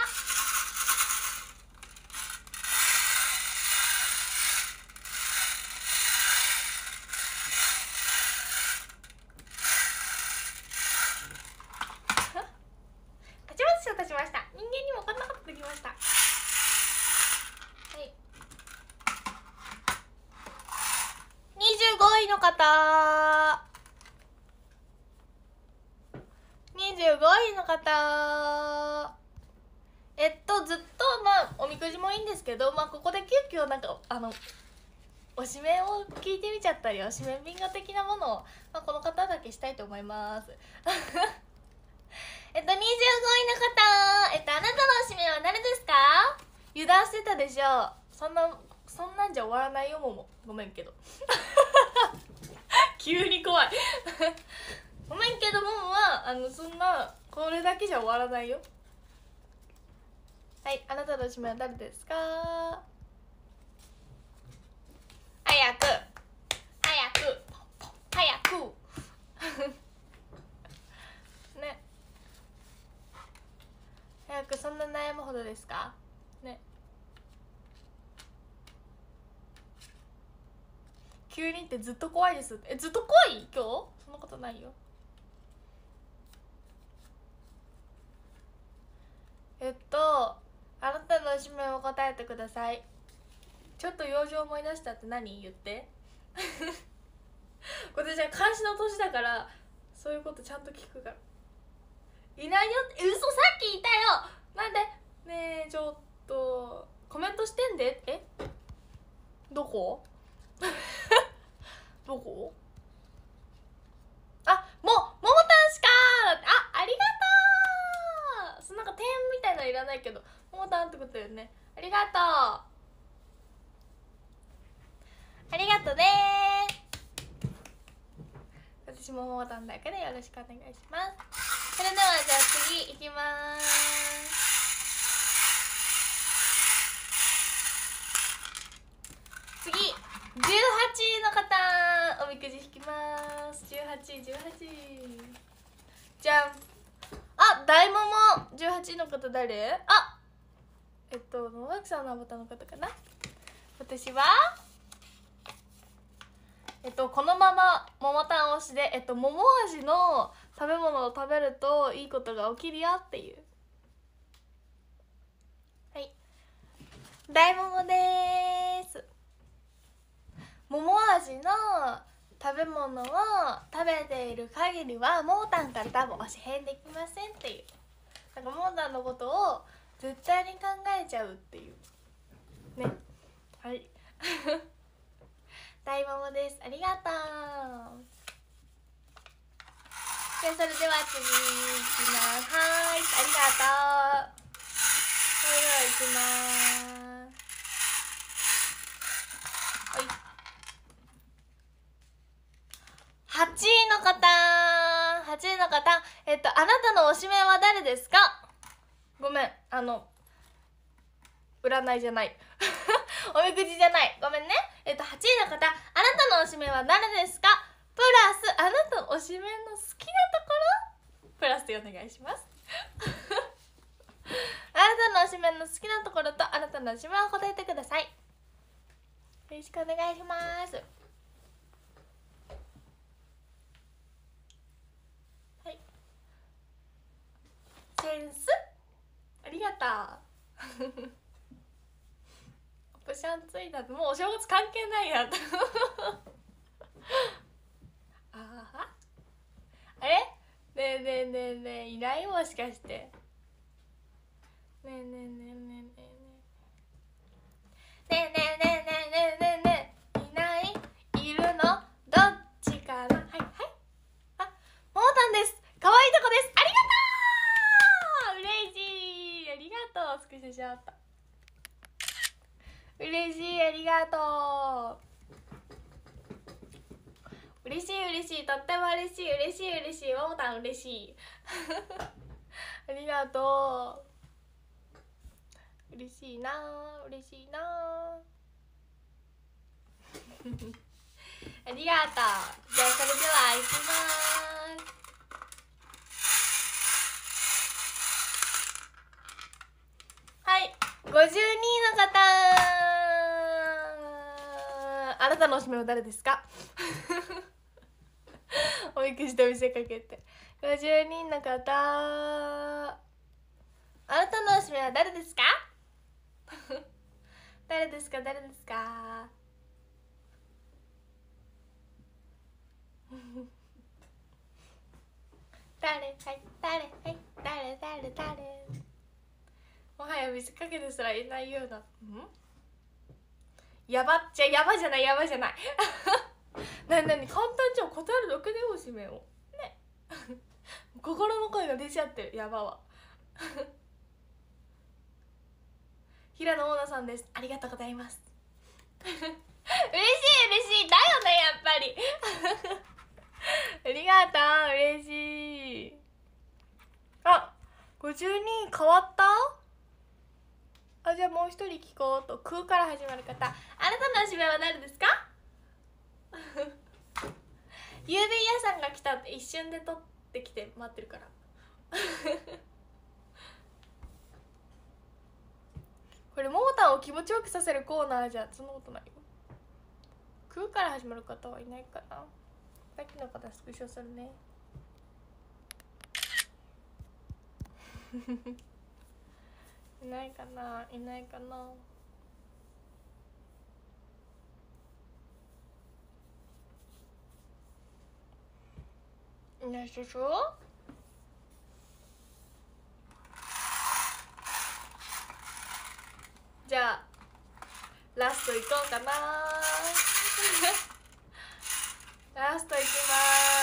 A: 方、25位の方、ずっとまあおみくじもいいんですけど、まあここで急遽なんかおしめを聞いてみちゃったり、おしめビンゴ的なものを、まあ、この方だけしたいと思います25位の方、あなたのおしめは誰ですか？油断してたでしょ。そんなんじゃ終わらないよ、もも。ごめんけど急に怖いごめんけど、ももはそんなこれだけじゃ終わらないよ。はい、あなたのおしめは誰ですか？早くね、早く。そんな悩むほどですかね。急にってずっと怖いです。ずっと怖い？今日そんなことないよ。あなたのおしめを答えてください。ちょっと用事を思い出したって何？言ってこれじゃ監視の年だからそういうことちゃんと聞くから。いないよって嘘、さっき言ったよ。なんでねえ、ちょっとコメントしてんで。どこどこ？ももたんしかありがとう。なんか点みたいなのいらないけど、ももたんってことだよね。ありがとう、ありがとね。私もももたんだからよろしくお願いします。それではじゃあ次いきまーす。次18位の方、おみくじ引きます。18位じゃん。大桃。18位の方誰？野脇さんのアバターの方かな。私はこのまま桃たん推しで、桃味の食べ物を食べるといいことが起きるよっていう。はい、大桃でーす。桃味の食べ物を食べている限りはモータンから多分推し変できませんっていう。なんかモータンのことを絶対に考えちゃうっていうね。はい大桃です。ありがとう。それでは次いきます。はい、ありがとう。それではいきます。はい、8位の方、8位の方、あなたのおしめは誰ですか？ごめん、占いじゃないおみくじじゃない、ごめんね。8位の方、あなたのおしめは誰ですか？プラスあなたのおしめの好きなところプラスでお願いしますあなたのおしめの好きなところとあなたのおしめを答えてください。よろしくお願いします。はい、センスありがとうオプションついたって、もうお正月関係ないやあれ？ねえねえねえねえ、いない？もしかして。ねえねえねえねえねえねえねえねえねえねえねえ、いない？いるの？どっちかな？はいはい。ももたんです。可愛いとこです。ありがとう。嬉しい。ありがとう。スクショしちゃった。嬉しい。ありがとう。嬉しい嬉しい、とっても嬉しい嬉しい嬉しい、ももたん嬉しいありがとう。嬉しいな嬉しいなありがとう。じゃあそれでは行きます。はい、52位の方、あなたのおしめは誰ですかおみくじと見せかけて。50人の方、あなたのおしめは誰ですか誰ですか誰ですか。 誰はい誰はい誰もはや水かけですらいないような。やばじゃないなに簡単じゃん。答えるだけでおしめをね心の声が出ちゃってる。やばわ平野オーナさんです。ありがとうございます嬉しいだよねやっぱりありがとう、嬉しい。あ、52変わった。あ、じゃあもう一人聞こうと。空から始まる方、あなたのおしめは誰ですか郵便屋さんが来たって一瞬で取ってきて待ってるからこれももたんを気持ちよくさせるコーナーじゃそんなことないよ。空から始まる方はいないかな。さっきの方スクショするねいないかな。いないかな。いないでしょ。じゃあラストいこうかなラストいきます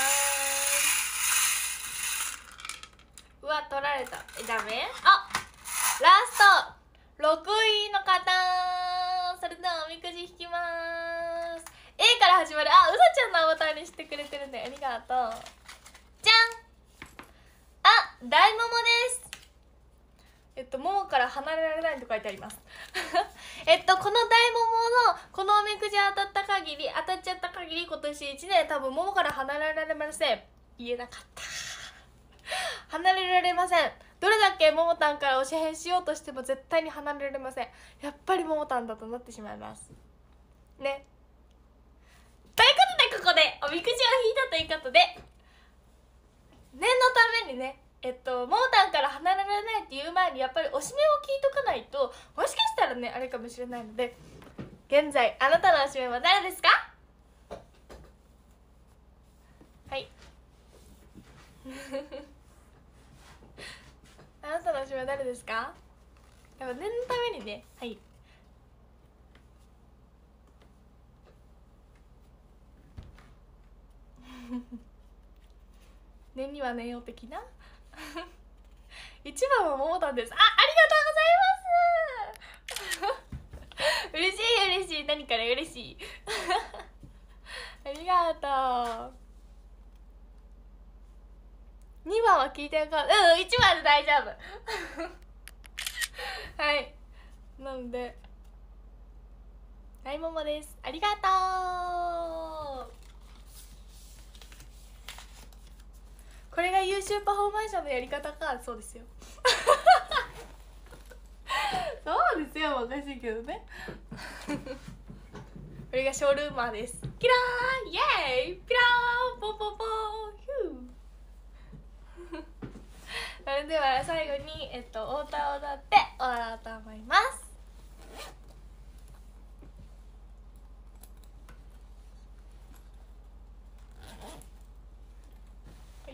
A: 。うわ取られた。ダメ。あ、ラスト6位の方。それではおみくじ引きます。 A から始まる。あ、うさちゃんのアバターにしてくれてるね。ありがとう。じゃん。あ、大桃です。桃から離れられないと書いてありますこの大桃のこのおみくじ当たった限り、当たっちゃった限り、今年1年多分桃から離れられません。言えなかった離れられません。どれだけ桃たんからお支援しようとしても絶対に離れられません。やっぱり桃たんだとなってしまいますね。ということで、ここでおみくじを引いたということで、念のためにね、モータンから離れられないっていう前にやっぱりおしめを聞いとかないと、もしかしたらねあれかもしれないので、現在あなたのおしめは誰ですか。はいあなたのおしめは誰ですか。やっぱ念のためにね。はい念には念よ的な一番はモータンです。ありがとうございます嬉しい嬉しい。何から嬉しいありがとう。2番は聞いてなかった。1番で大丈夫はいなので大桃です。ありがとう。これが優秀パフォーマンスのやり方か。そうですよそうですよ。おかしいけどねこれがショールーマーです。キラーイエーイピラーポポポーヒューそれでは最後にお歌を歌って終わろうと思います。はい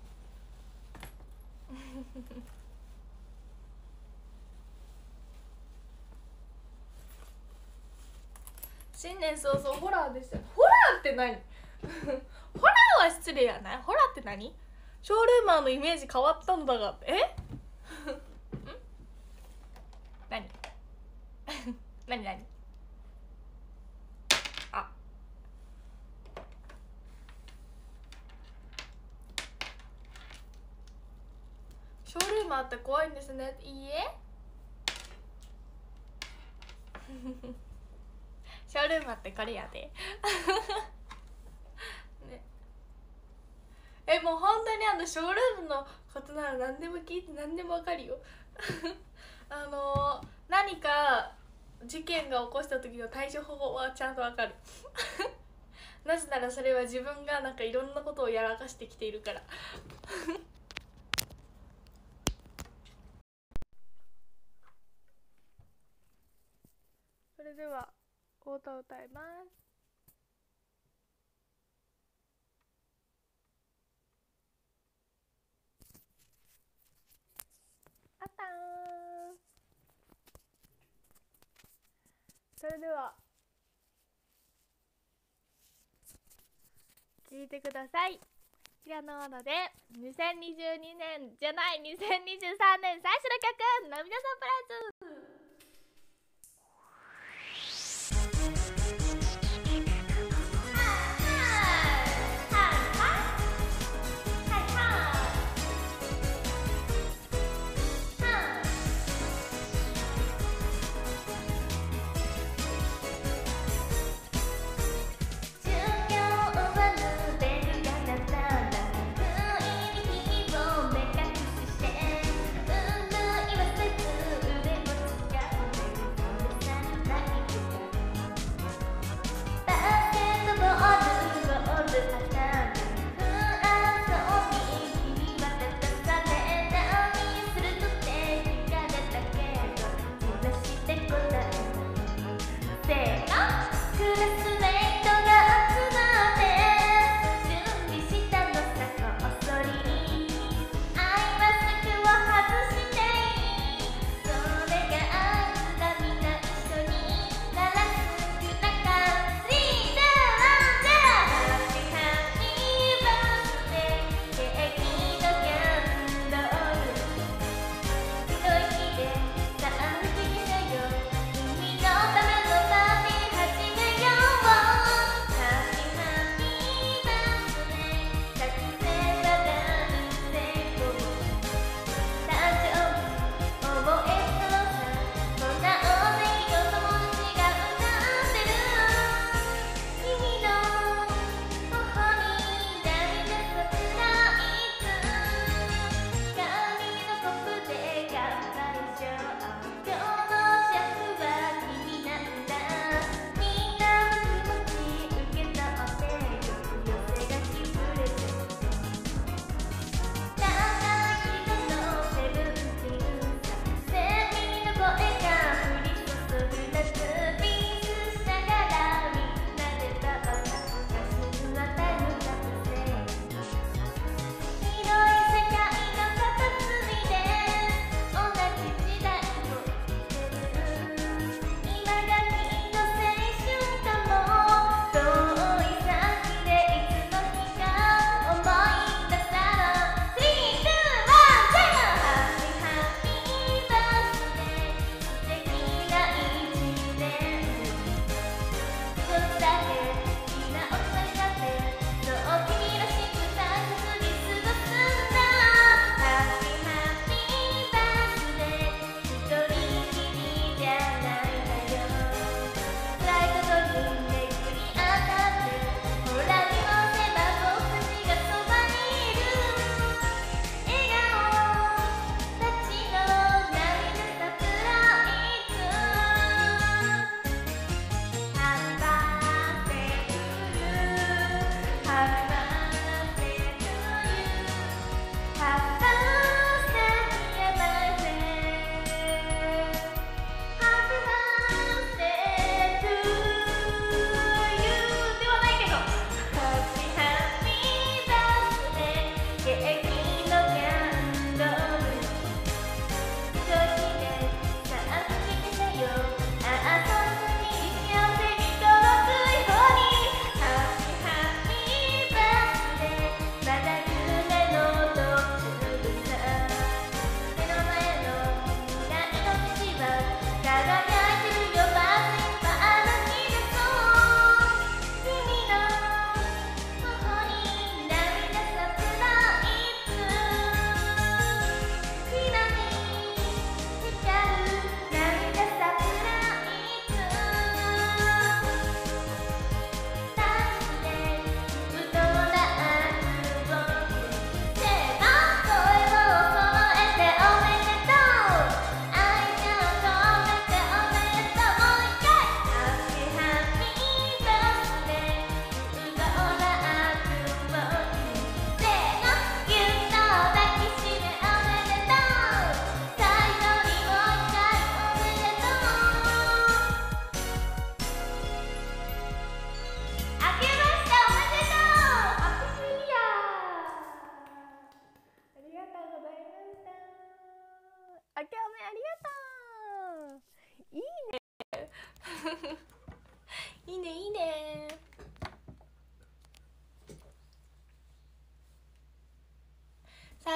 A: 新年早々ホラーですよ。ホラーって何ホラーは失礼やない。ホラーって何。ショールーマーのイメージ変わったのだが何何あ、ショールーマーって怖いんですね。いいえショールーマーってこれやでね、もう本当にショールームのことなら何でも聞いて何でもわかるよ何か事件が起こした時の対処法はちゃんとわかるなぜならそれは自分がなんかいろんなことをやらかしてきているからそれではお歌を歌います。 それでは聞いてください。平野アナで2022年じゃない2023年最初の曲、涙サプライズ。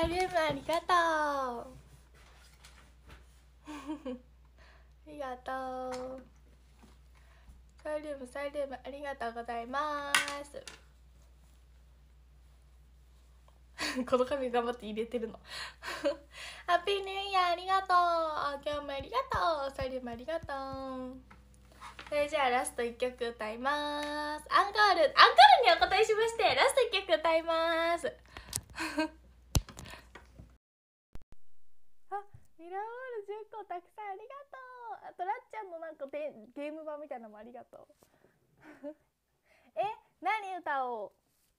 A: サイリウムありがとうありがとう。サイリウムありがとうございますこの紙頑張って入れてるのハッピーニューイヤーありがとう。今日もありがとう。サイリウムありがとう。それじゃあラスト1曲歌います。アンコールにお答えしまして、ラスト1曲歌いますあ、ミラーボール10個たくさんありがとう。あとラッちゃんのなんかゲーム版みたいなのもありがとう何歌おう。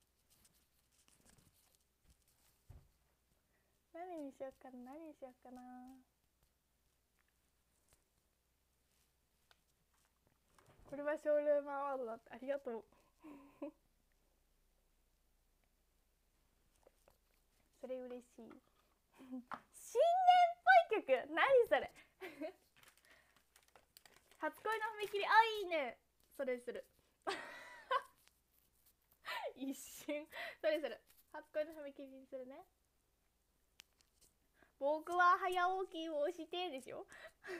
A: 何にしようかな。これはショールームアワードだって。ありがとうそれ嬉しい新年っぽい曲。何それ初恋の踏切。あ、いいね。それする一瞬それする。初恋の踏切にするね。僕は早起きをしてでしょ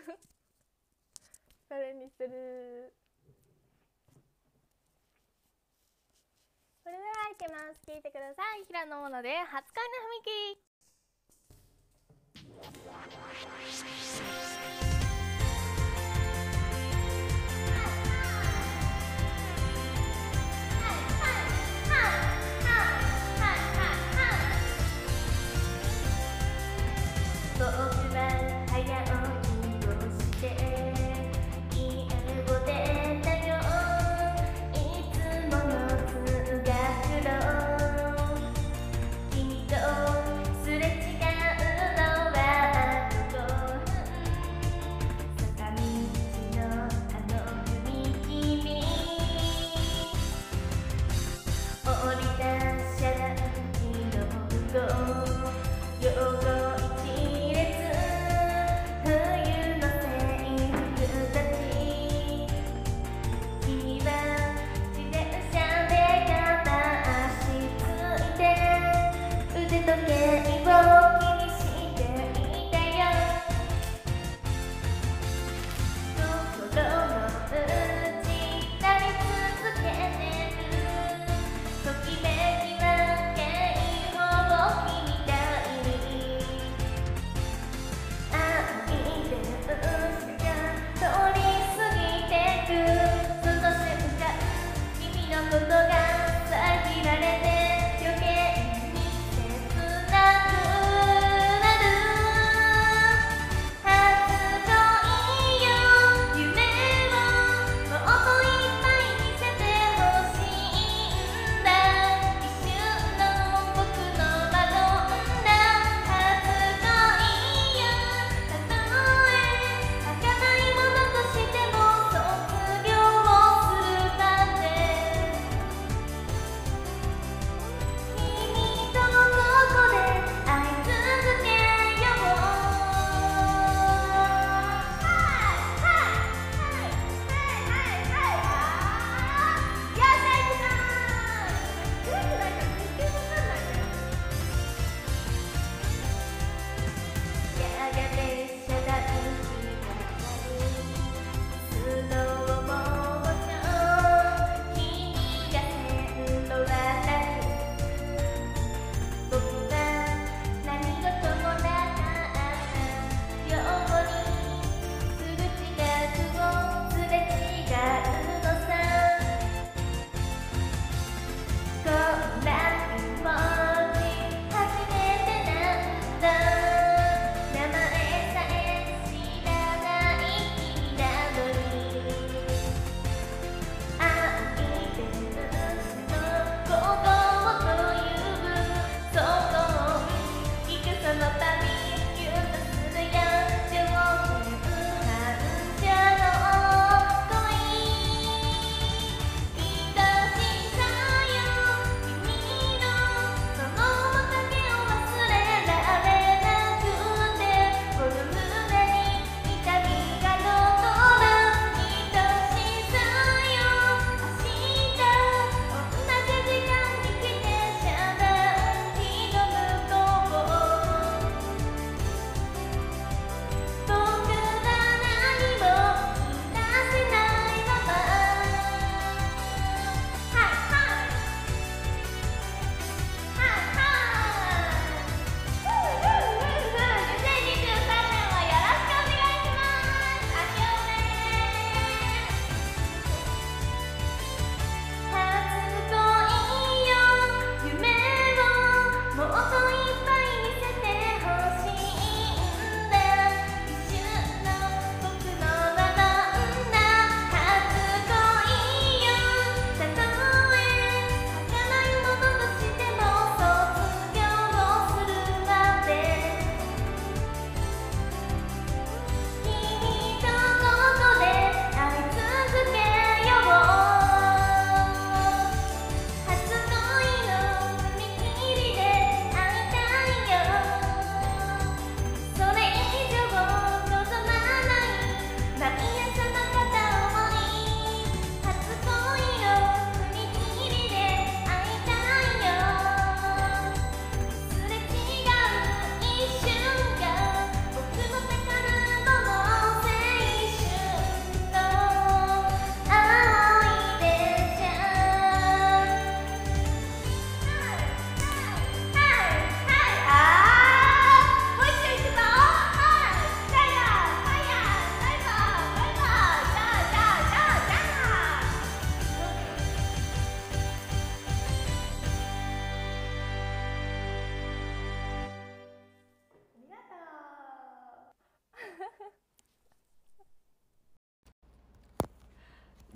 A: それにする。それではいきます。聞いてください。平野モノで初恋の踏切。僕は早起きをして家を出たよ。いつもの通学路、君とすれ違うのはあと5分。坂道のあの踏切降りた車両の向こう横一列、冬の制服たち。君は自転車で片足ついて腕時計を気にしていたよ。心の内なり続けてるときめきは平和を決め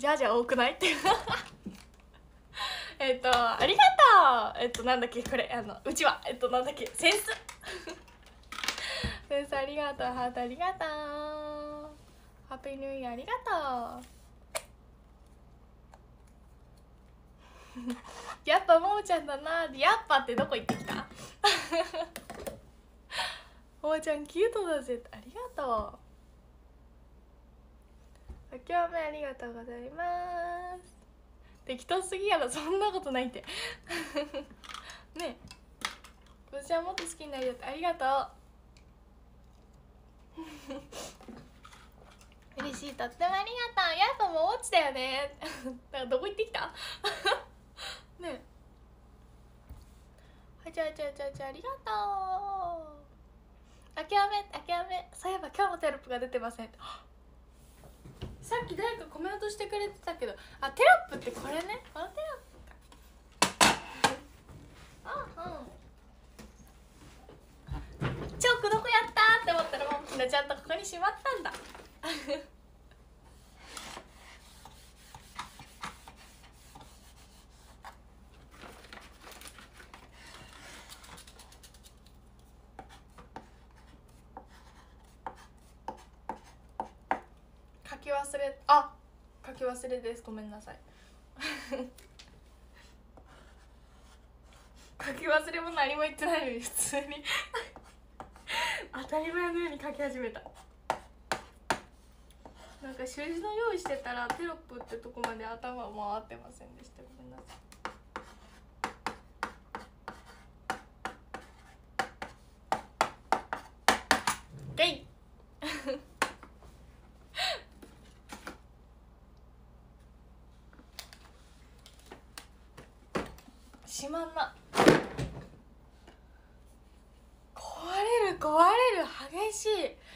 A: じゃあ多くないってありがとう。なんだっけこれうちはなんだっけセンスセンスありがとう。ハートありがとう。ハッピーニューイヤーありがとうやっぱももちゃんだな。やっぱってどこ行ってきたももちゃんキュートだぜ。ありがとう。今日もありがとうございます。適当すぎやろ。そんなことないってねえ、私はもっと好きになるよって。ありがとう嬉しい。とってもありがとう。やっぱもう落ちたよねだからどこ行ってきたねえ、あちゃあちゃあちゃあちゃありがとう。諦め。そういえば今日もテロップが出てませんさっき誰かコメントしてくれてたけど、あ、テロップってこれね。このテロップか。チョークどこやったって思ったらもうひなちゃんとここにしまったんだ書き忘れです。ごめんなさい書き忘れも何も言ってないのに普通に当たり前のように書き始めた。なんか習字の用意してたらテロップってとこまで頭回ってませんでした。ごめんなさい。ゲイしまんな。壊れる激しい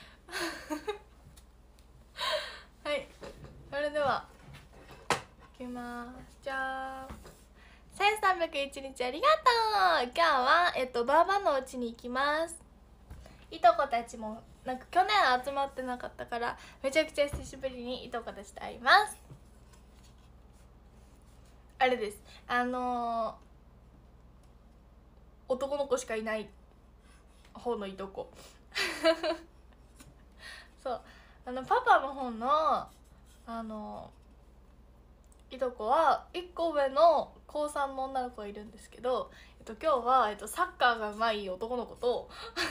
A: はいそれではいきます。じゃあ1301日ありがとう。今日はばあばのお家に行きます。いとこたちもなんか去年集まってなかったからめちゃくちゃ久しぶりにいとこたちと会います。あれです、男の子しかいない方のいとこそうパパの方のいとこは1個上の高3の女の子がいるんですけど、今日は、サッカーがうまい男の子と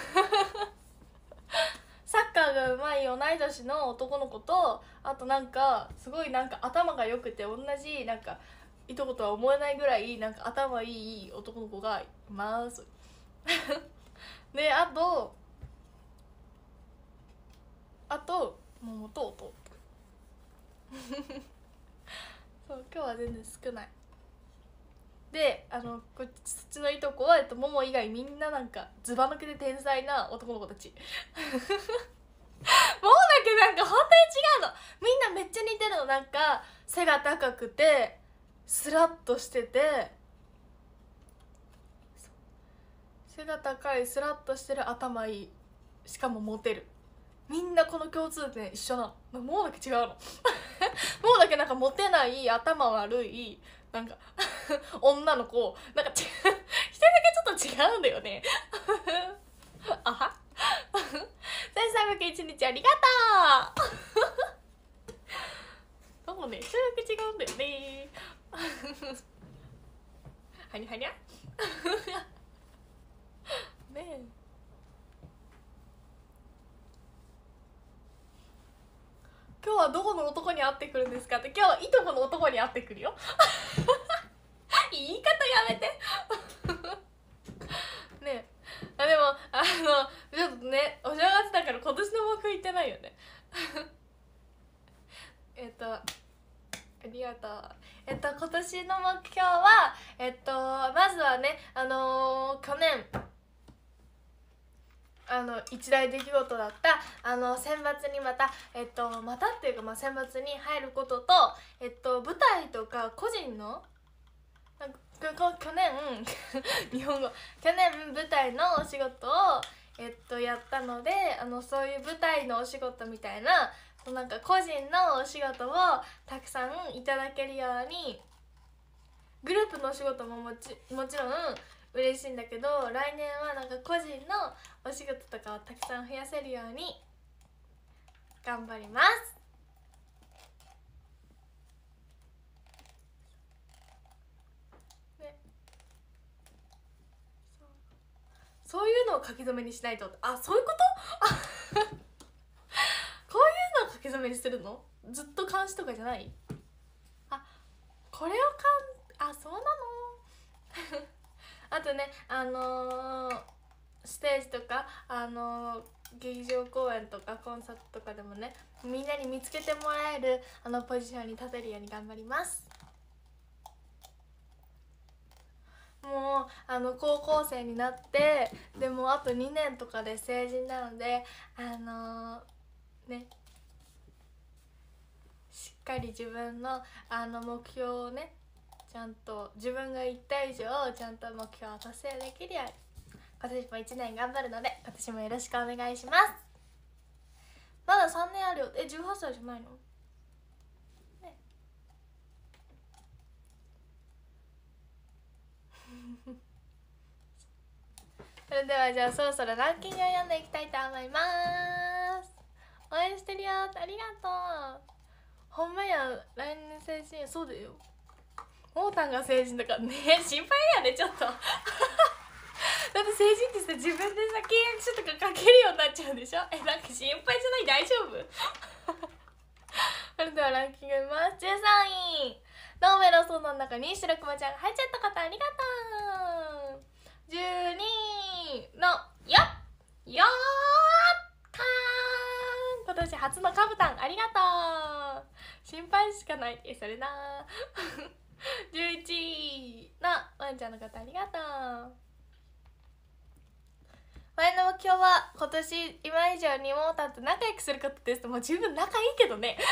A: サッカーがうまい同い年の男の子と、あとなんかすごいなんか頭が良くて同じなんかいとことは思えないぐらいなんか頭いい男の子がいますであと桃と弟そう今日は全然少ないで、そっちのいとこは、桃以外みんななんかずば抜けて天才な男の子たち桃だけなんか本当に違うの。みんなめっちゃ似てるの。なんか背が高くてスラッとしてて、背が高いスラッとしてる頭いい、しかもモテる。みんなこの共通点一緒なの。もうだけ違うのもうだけなんかモテない頭悪いなんか女の子なんか一人だけちょっと違うんだよねあは1301日ありがとうそうね、一人だけ違うんだよねはにゃはにゃねえ、今日はどこの男に会ってくるんですかって。今日はいとこの男に会ってくるよ言い方やめてねえ、でもちょっとね、お正月だから今年の目標言ってないよねありがとう。今年の目標はまずはね、去年一大出来事だった選抜にまたっていうか、選抜に入ることと、舞台とか個人のなんか去年日本語去年舞台のお仕事をやったので、そういう舞台のお仕事みたいななんか個人のお仕事をたくさんいただけるように、グループのお仕事ももちろん嬉しいんだけど、来年はなんか個人のお仕事とかをたくさん増やせるように頑張ります。ね、そういうのを書き初めにしないと。あ、そういうことこういうのを書き初めにするの？ずっと監視とかじゃない？あ、これをあ、そうなのあとね、ステージとか、劇場公演とかコンサートとかでもね、みんなに見つけてもらえるポジションに立てるように頑張ります。もう高校生になって、でもあと2年とかで成人なので、ね、しっかり自分の目標をね、ちゃんと自分が言った以上ちゃんと目標を達成できるように今年も1年頑張るので、今年もよろしくお願いします。まだ3年あるよ。18歳じゃないの？ねそれではじゃあそろそろランキングを読んでいきたいと思います。応援してるよ、ありがとう。ほんまや、来年成人や。そうだよ、モータンが成人だからね。心配だよねちょっとだって成人ってさ、自分でさ契約書とか書けるようになっちゃうでしょ。なんか心配じゃない？大丈夫それではランキング見ます。13位ノーベルソンの中に白熊ちゃんが入っちゃった方、ありがとう。12位のよっよーかーん、今年初のカブタン、ありがとう。心配しかない。それな11位のワンちゃんの方、ありがとう。前の目標は今年今以上にモータンと仲良くすることです。もう十分仲いいけどね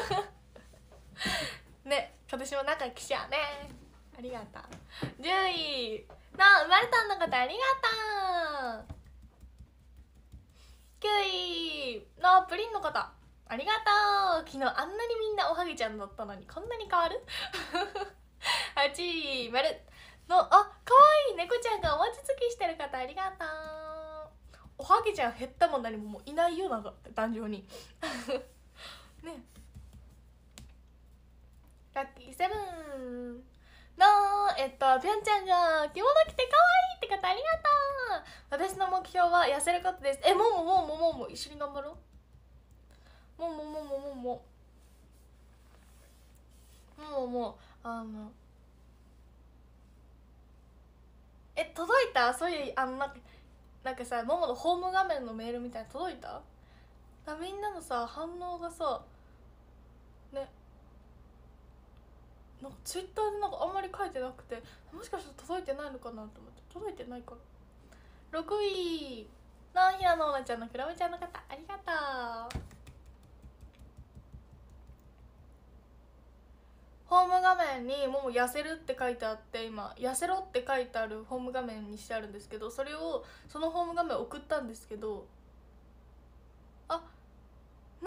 A: ね、今年も仲良くしようね。ありがとう。10位の生まれたんの方、ありがとう。9位のプリンの方、ありがとう。昨日あんなにみんなおはげちゃんだったのにこんなに変わる8位丸のかわいい猫ちゃんがお餅つきしてる方、ありがとう。おはげちゃん減ったも何ももういないよ、なんか壇上にね。ラッキーセブンのぴょんちゃんが着物着てかわいいって方、ありがとう。私の目標は痩せることです。もう一緒に頑張ろう。もう届いた？そういうなんかさ、もものホーム画面のメールみたいな届いた？みんなのさ反応がさね、なんかツイッターでなんかあんまり書いてなくて、もしかしたら届いてないのかなと思って。届いてないから。6位の平野おなちゃんのクラムちゃんの方、ありがとう。ホーム画面にもう痩せるって書いてあって、今痩せろって書いてあるホーム画面にしてあるんですけど、そのホーム画面送ったんですけど、ない？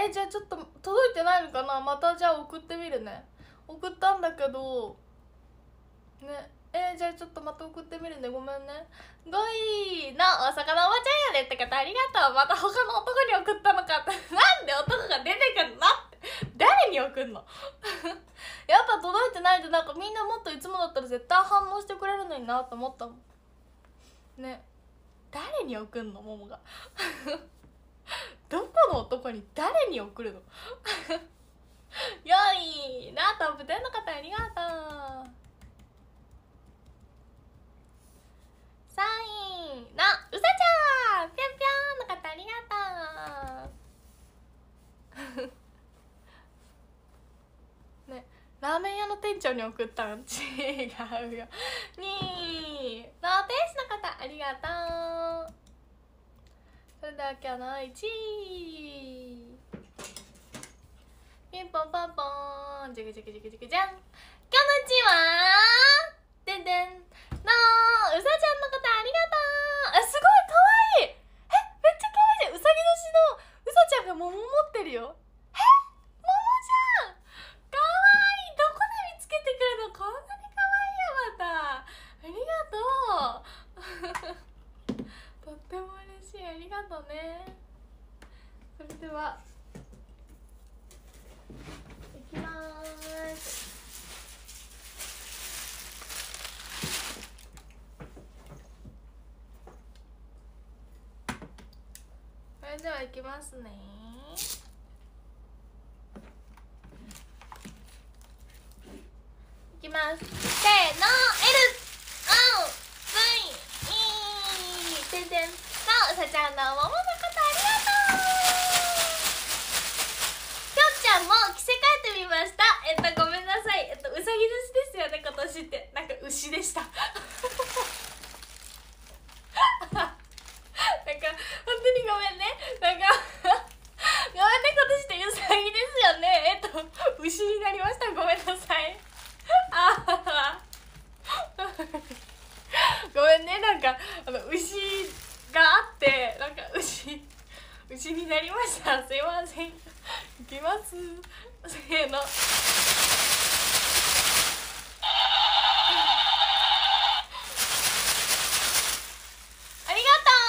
A: じゃあちょっと届いてないのかな。またじゃあ送ってみるね。送ったんだけどね。じゃあちょっとまた送ってみるね、ごめんね。5位の大阪のおばちゃんやでって方、ありがとう。また他の男に送ったのかってなんで男が出てくるのって誰に送んのやっぱ届いてないと、なんかみんなもっといつもだったら絶対反応してくれるのになと思ったもんね。誰に送んの、ももがどこの男に誰に送るの4位のトップ10の方、ありがとう。3位のうさちゃん、ぴょんぴょんの方、ありがとうね、ラーメン屋の店長に送ったの違うよ。2位の店主の方、ありがとう。それでは今日の1位、ピンポンパンポーン、じゃぐじゃぐじゃぐじゃぐじゃん。今日の1位はでんでんのうさちゃんの方、ありがとう。すごいかわいい。めっちゃかわいいじゃん。うさぎ年のうさちゃんが桃持ってるよ。 とっても嬉しい、ありがとうね。それではいきまーす。それではいきますね。いきます。せーの、 L O V E てんてんと、うさちゃんの桃のことありがとう。きょんちゃんも着せ替えてみました。ごめんなさい、うさぎ年ですよね今年って。なんか牛でしたなんか本当にごめんね、なんかごめんね、今年ってうさぎですよね。牛になりました、ごめんなさいごめんね、なんか牛があって、なんか牛になりました、すいません。いきます、せーの。ありが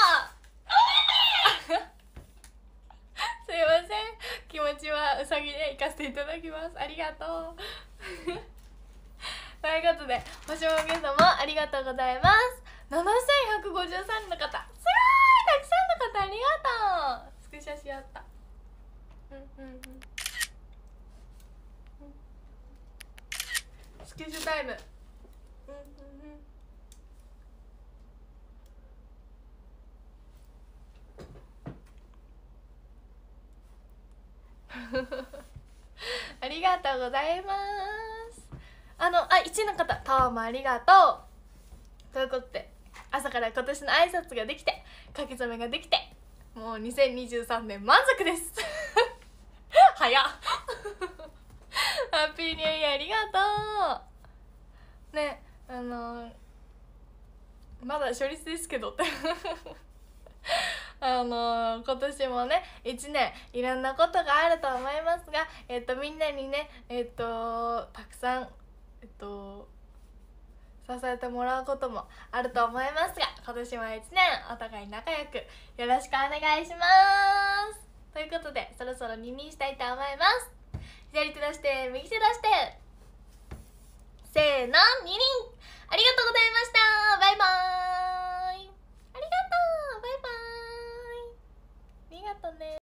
A: とうすいません、気持ちはうさぎで行かせていただきます。ありがとうということで、星もげさまありがとうございます。7153の方、すごいたくさんの方ありがとう。スクショしよった。スクショタイム。ありがとうございます。1位の方、タワーもありがとう。ということで、朝から今年の挨拶ができて、書き初めができて、もう2023年満足です早っハッピーニューイヤーありがとうね。まだ初日ですけどって今年もね1年いろんなことがあると思いますが、みんなにねたくさん支えてもらうこともあると思いますが、今年も1年お互い仲良くよろしくお願いします。ということで、そろそろ耳にしたいと思います。左手出して右手出して、せーの、2輪。ありがとうございました。